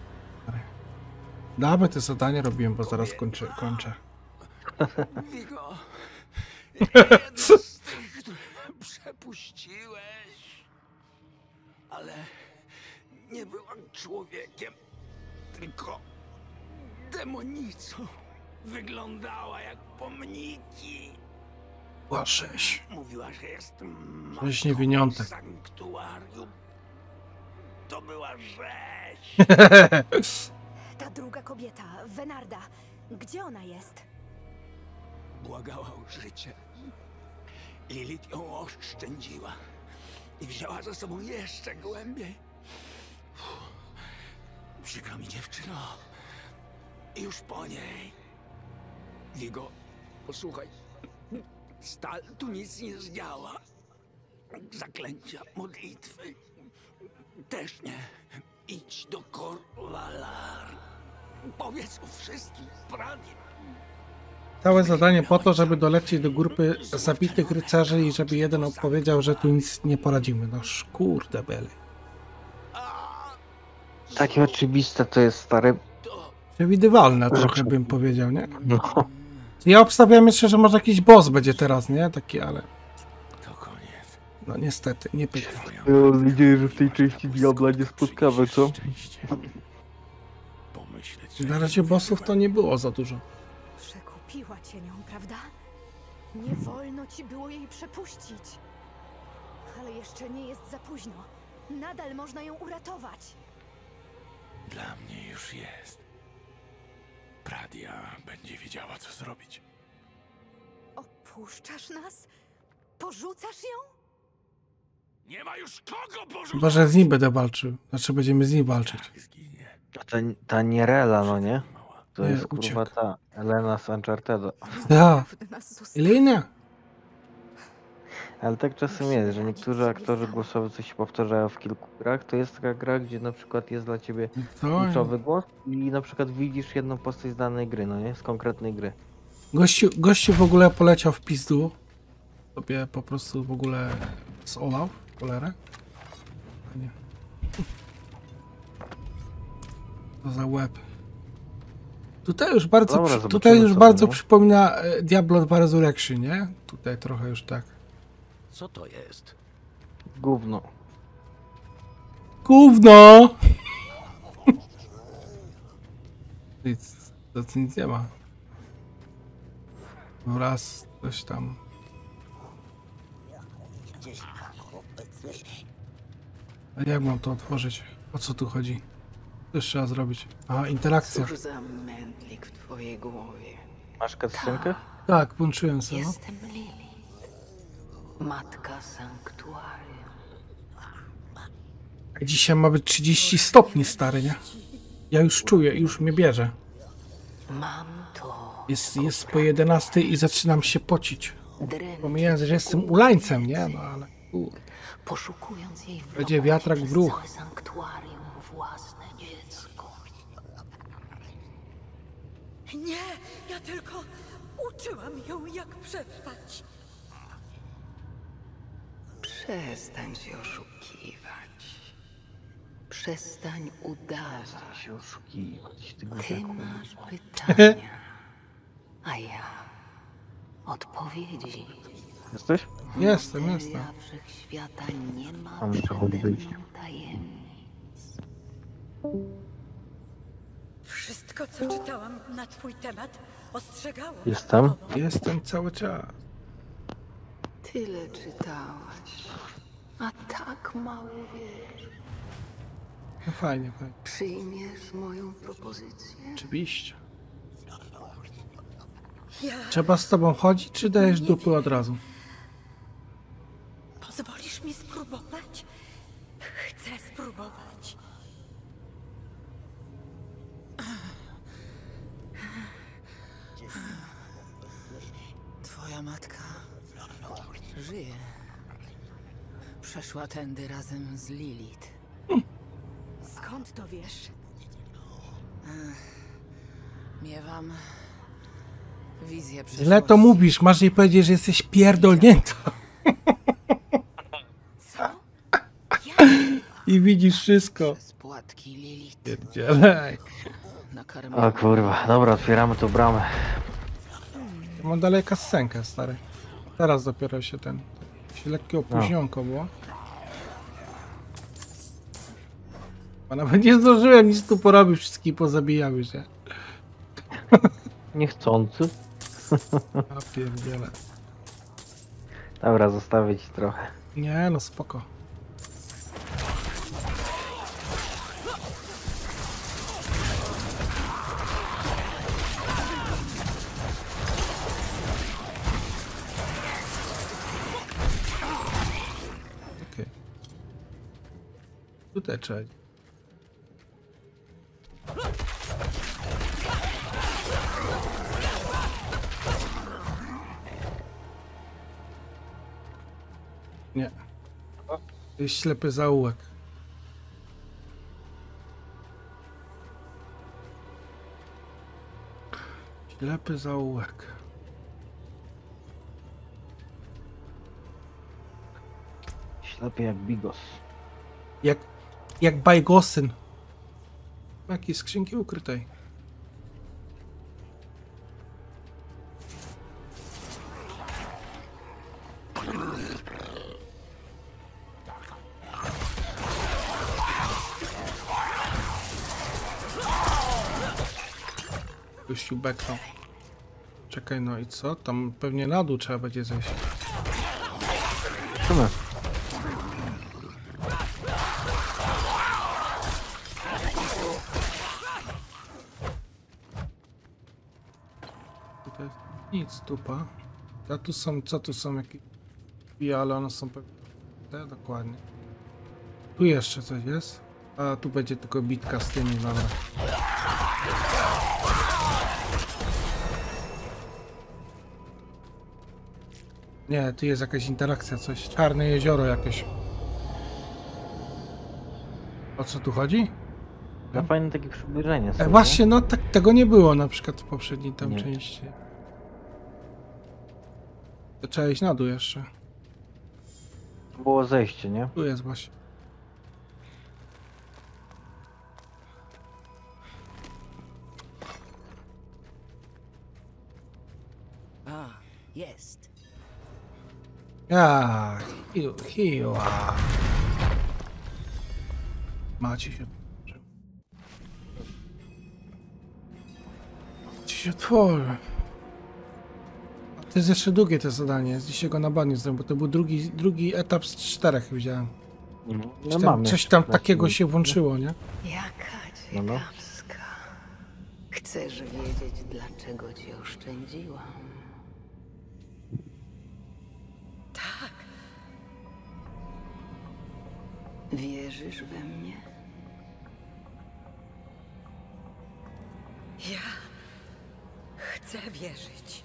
Dawaj te zadanie robiłem, bo zaraz kończę. kończę. Wigo! Jeden z tych, które przepuściłeś. Ale nie byłam człowiekiem, tylko demonicą. Wyglądała jak pomniki. Była sześć. Mówiła, że jest Sześć matką niewiniątek. sanktuarium. To była rzeź. Ta druga kobieta, Wenarda, gdzie ona jest? Błagała o życie. Lilith ją oszczędziła i wzięła ze sobą jeszcze głębiej. Uff. Przykro mi, dziewczyno. Już po niej. Wigo, posłuchaj. Stal tu nic nie zdziała. Zaklęcia, modlitwy też nie. Idź do Kor-Valar. Powiedz o wszystkim prawie. Całe zadanie po to, żeby dolecieć do grupy zabitych rycerzy i żeby jeden opowiedział, że tu nic nie poradzimy. No kurde bele. Takie oczywiste to jest, stary. Przewidywalne trochę bym powiedział, nie? No. Ja obstawiam jeszcze, że może jakiś boss będzie teraz, nie? Taki, ale... To koniec. No niestety, nie pytam. Ja mam nadzieję, że w tej części Diabla nie spotkamy, co? Pomyśleć, Na razie bossów to nie było za dużo. Przekupiła cię nią, prawda? Nie wolno ci było jej przepuścić. Ale jeszcze nie jest za późno. Nadal można ją uratować. Dla mnie już jest. Pradia będzie wiedziała, co zrobić. Opuszczasz nas? Porzucasz ją? Nie ma już kogo porzucać! Chyba, że z nim będę walczył. Znaczy będziemy z nim walczyć. Zginie. A ta, ta Nierela, no nie? To Nie, jest kurwa uciekł. ta Elena z Uncharted'a. Ja, Prawdy nas zostaw- Elena. Ale tak czasem jest, że niektórzy aktorzy głosowi coś się powtarzają w kilku grach. To jest taka gra, gdzie na przykład jest dla ciebie To... kluczowy głos i na przykład widzisz jedną postać z danej gry, no nie? Z konkretnej gry. Gościu, gościu w ogóle poleciał w pizdu. Sobie po prostu w ogóle z Olaf, cholerę. A nie. To za łeb. Tutaj już bardzo, Dobra, przy, zobaczymy, tutaj już co bardzo będzie. przypomina e, Diablo dwa Resurrection, nie? Tutaj trochę już tak. Co to jest? Gówno. Gówno! Nic, to tu nic nie ma. No raz, coś tam. A jak mam to otworzyć? O co tu chodzi? Co jeszcze trzeba zrobić? Aha, interakcja. Cóż za mętlik w twojej głowie. Masz cutscenkę? Tak, włączyłem sobie. No. Jestem Lilith, matka sanktuarium. Dzisiaj ma być trzydzieści stopni, stary, nie? Ja już czuję, już mnie bierze. Mam to, Jest, jest po jedenastej i zaczynam się pocić. Dręczy Pomijając, że jestem ulańcem, nie? No ale kurde. poszukując jej w Będzie wiatrak w ruch. całe sanktuarium własne dziecko. Nie, ja tylko uczyłam ją, jak przetrwać. Przestań się oszukiwać. Przestań udawać. się oszukiwać. Ty Ty głupiaku. masz pytania, a ja odpowiedzi. Jesteś? Jestem, Materia jestem. wszechświata nie ma A muszę przede chodzić mną wyjść. tajemnic. Wszystko, co czytałam na twój temat, ostrzegało. Jestem. Jestem cały czas. Tyle czytałaś, a tak mało wiesz. No fajnie, fajnie. Przyjmiesz moją propozycję? Oczywiście. Ja Trzeba z tobą chodzić, czy dajesz dupy od razu? pozwolisz mi spróbować? Chcę spróbować. Twoja matka żyje. Przeszła tędy razem z Lilith. Skąd to wiesz? Miewam wizję przyszłości. Źle to mówisz, masz jej powiedzieć, że jesteś pierdolnięta. Co? I widzisz wszystko. Przez płatki Lilith Pierdzielej. nakarmiona. O kurwa, dobra, otwieramy tą bramę. Ja mam daleka scenkę, stary. Teraz dopiero się ten... się lekkie opóźnionko było. A nawet nie zdążyłem nic tu porobić, wszystkich pozabijał już, nie? Niechcący. A pierdziele. Dobra, zostawię ci trochę. Nie no, spoko. Okej. Tutaj trzeba. Nie. To jest ślepy zaułek. Ślepy zaułek. Ślepy jak bigos. Jak, jak bajgosyn. Jakie skrzynki ukrytej. Gościu beknął. Czekaj, no i co? Tam pewnie na dół trzeba będzie zejść. Czemu? Tutaj jest nic, tupa. A tu są, co tu są jakieś... I ale one są pewnie... Te, dokładnie. Tu jeszcze coś jest. A tu będzie tylko bitka z tymi, dobra. Nie, tu jest jakaś interakcja, coś. Czarne jezioro jakieś. O co tu chodzi? Ja fajne takie przybliżenie E, sobie. właśnie, no tak, tego nie było na przykład w poprzedniej tam Nie. części. To trzeba iść na dół jeszcze. Było zejście, nie? Tu jest właśnie. A, jest. Ja, hiu, hiła. Macie się. Macie się otworzy. A to jest jeszcze długie to zadanie. Dzisiaj go na banie zrobię, bo to był drugi, drugi etap z czterech, widziałem. No, Coś tam, mamy. coś tam Właśnie. takiego się włączyło, nie? Jaka No, no. ciekawska. Chcesz wiedzieć, dlaczego ci oszczędziłam? Tak, Wierzysz we mnie? ja Chcę wierzyć.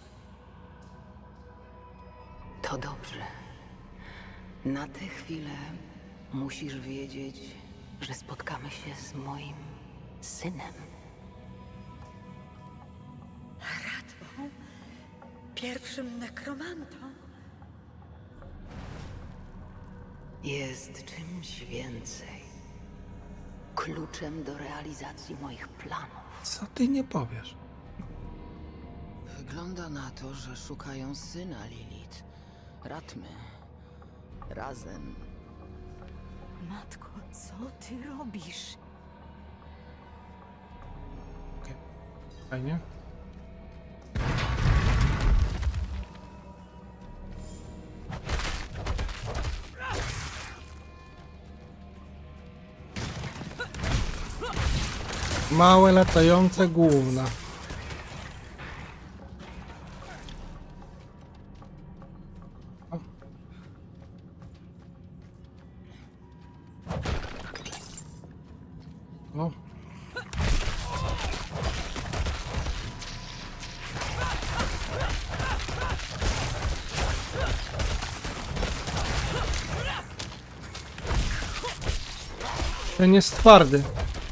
To dobrze. Na tę chwilę musisz wiedzieć, że spotkamy się z moim synem. Radbą? Pierwszym nekromantą? Jest czymś więcej. Kluczem do realizacji moich planów. Co ty nie powiesz? Wygląda na to, że szukają syna Lilith. Radmy. Razem. Matko, co ty robisz? Fajnie. Małe latające gówna. O. Ten jest twardy.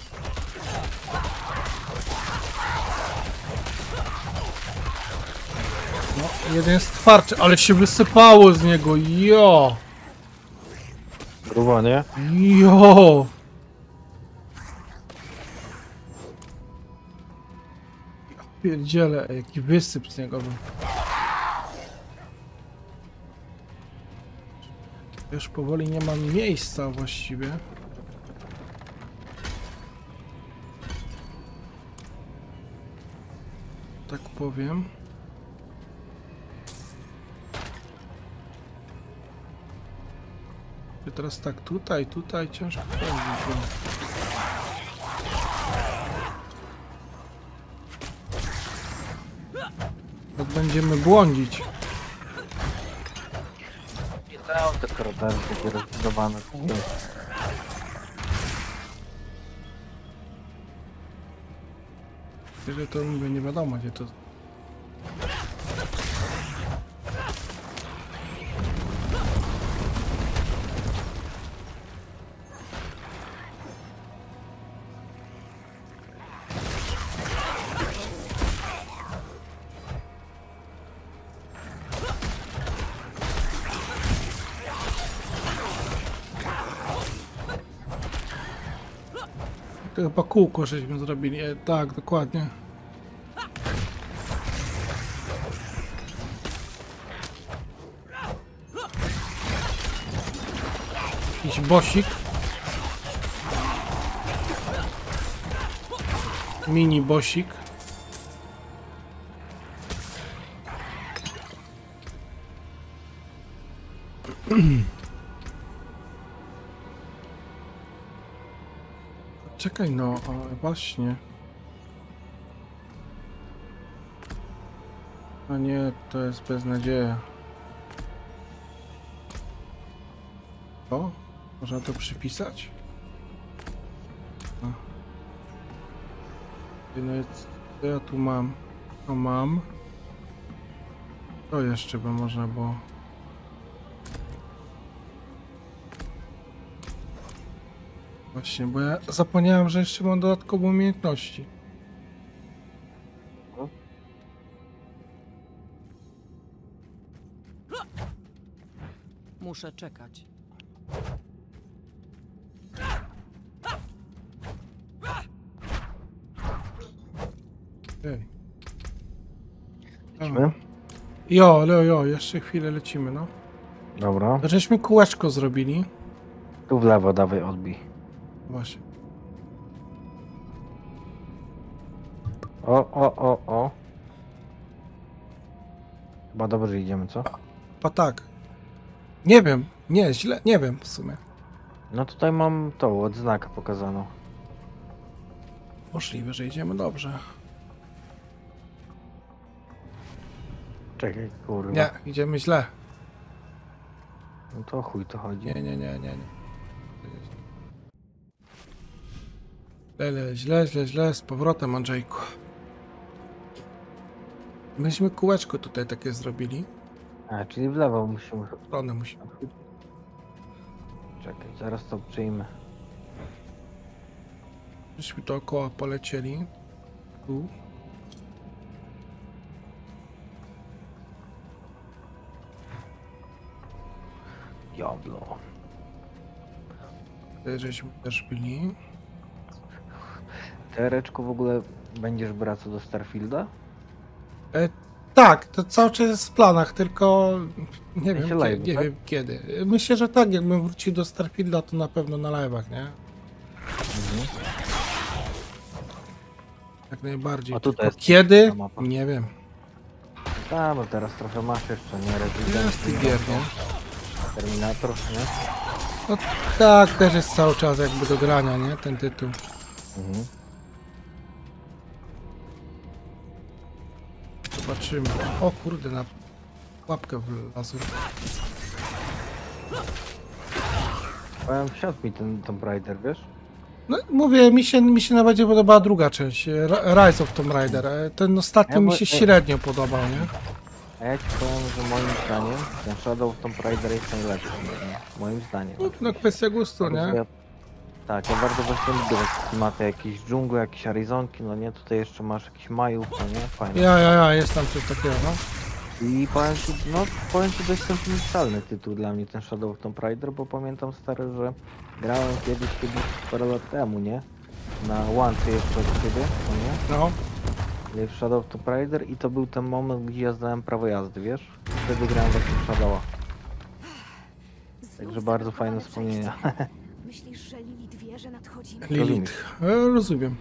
No, jeden jest twardszy, ale się wysypało z niego, jo! Grubo, nie? Jo! Ja pierdzielę, jaki wysyp z niego był. Już powoli nie mam miejsca właściwie. Tak powiem. I teraz tak, tutaj, tutaj ciężko powiedzieć. Tak będziemy błądzić. Nie dają te korytarze takie rozbudowane. Że to niby nie wiadomo, gdzie to... To chyba kółko żeśmy zrobili, e, tak, dokładnie. Jakiś bosik. Mini bosik. Czekaj no, o, właśnie. A nie, to jest beznadzieja. O, można to przypisać? O. No jest, co ja tu mam? To mam. To jeszcze by można było. Właśnie, bo ja zapomniałem, że jeszcze mam dodatkowe umiejętności. Muszę czekać. Ej. Lecimy? Jo, jo, jo, jeszcze chwilę lecimy, no. Dobra. Żeśmy kółeczko zrobili. Tu w lewo, dawaj, odbij. Właśnie. O, o, o, o. Chyba dobrze idziemy, co? A tak. Nie wiem, nie, źle, nie wiem w sumie. No tutaj mam tą odznakę pokazaną. Możliwe, że idziemy dobrze. Czekaj, kurwa. Nie, idziemy źle. No to chuj to chodzi. Nie, nie, nie, nie, nie. Źle, źle, źle, źle, z powrotem, Andrzejku. Myśmy kółeczko tutaj takie zrobili. A, czyli w lewo musimy... Stronę musimy. Czekaj, zaraz to przyjmę. Myśmy dookoła polecieli. Tu. Diablo. Tutaj żeśmy też byli. Tereczku, w ogóle będziesz wracał do Starfielda? E, tak, to cały czas jest w planach, tylko nie wiem, się kie, live, nie tak? wiem kiedy. Myślę, że tak, jakbym wrócił do Starfielda, to na pewno na live'ach, nie? Mhm. Jak najbardziej. A tutaj Tylko jest kiedy? ta mapa. Nie wiem. Tak, no teraz trochę masz jeszcze, nie? Resident Jest i gier, nie? Terminator, nie? No tak, też jest cały czas jakby do grania, nie? Ten tytuł. Mhm. Zobaczymy. O kurde, na łapkę wlazł. Powiem, wsiadł mi ten Tomb Raider, wiesz? No mówię, mi się, mi się najbardziej podobała druga część, Ra- Rise of Tomb Raider. E, Ten ostatni Ja mi bo- się ja- średnio podobał, nie? A ja ci powiem, że moim zdaniem ten Shadow of Tomb Raider jest najlepszy. nie? Moim zdaniem. No kwestia gustu, nie? Ja, tak, ja bardzo właśnie lubię takie klimaty, jakieś dżungle, jakieś Arizonki, no nie? Tutaj jeszcze masz jakiś Majów, no nie? Fajnie. Ja, ja, ja, jest tam coś takiego, no. I powiem ci, no powiem ci, dość sentymentalny tytuł dla mnie ten Shadow of Tomb Raider, bo pamiętam stary, że grałem kiedyś, kiedyś parę lat temu, nie? Na łące jeszcze od ciebie, no nie? No. W Shadow of Tomb Raider i to był ten moment, gdzie ja zdałem prawo jazdy, wiesz? Wtedy grałem właśnie w Shadowa. Także bardzo fajne wspomnienia. Myślisz, że Lilith wie, że nadchodzimy? Lilith. E, rozumiem.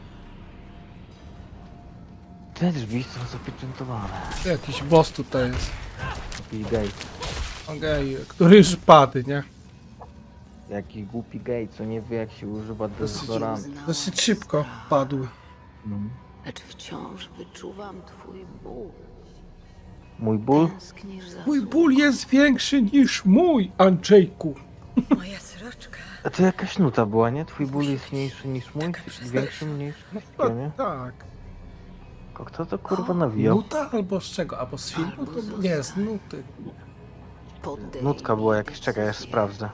Te drzwi są zapieczętowane. Jakiś boss tutaj jest. Jakiś gej. Okej, który już padł, nie? Jakiś głupi gej, co nie wie jak się używa dezodorantu. Dosyć szybko padł. Mhm. Lecz wciąż wyczuwam twój ból. Mój ból? Tęsknisz za Mój ból jest większy niż mój, Andrzejku. Moja sroczka. A to jakaś nuta była, nie? Twój ból jest mniejszy niż mój? Większy, mniejszy? No, Nie? tak. Kto to kurwa nawijał? Nuta albo z czego? Albo z filmu? To nie, z nuty. Nutka była jakaś, czekaj, ja sprawdzę.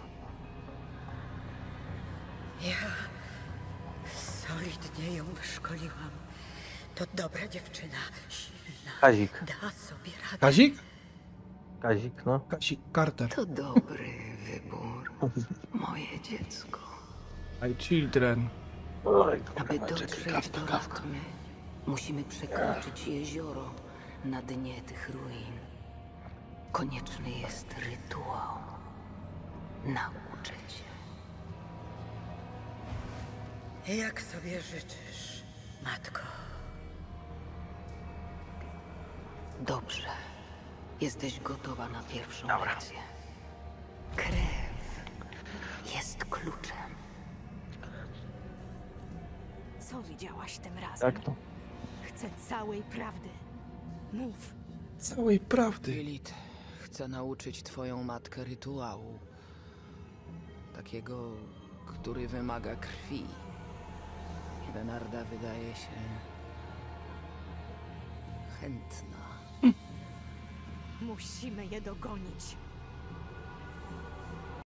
Ja solidnie ją wyszkoliłam. To dobra dziewczyna, silna. Kazik. Da sobie radę. Kazik? Kazik, no. Kazik Carter. To dobry wybór, moje dziecko. My children. Aby dotrzeć do Ratmy, musimy przekroczyć jezioro na dnie tych ruin. Konieczny jest rytuał. Nauczę cię. Jak sobie życzysz, matko? Dobrze. Jesteś gotowa na pierwszą lekcję. Krew jest kluczem. Co widziałaś tym razem? Tak to. Chcę całej prawdy. Mów. Całej prawdy. Lilith, chcę nauczyć twoją matkę rytuału. Takiego, który wymaga krwi. Bernarda wydaje się chętna. Musimy je dogonić.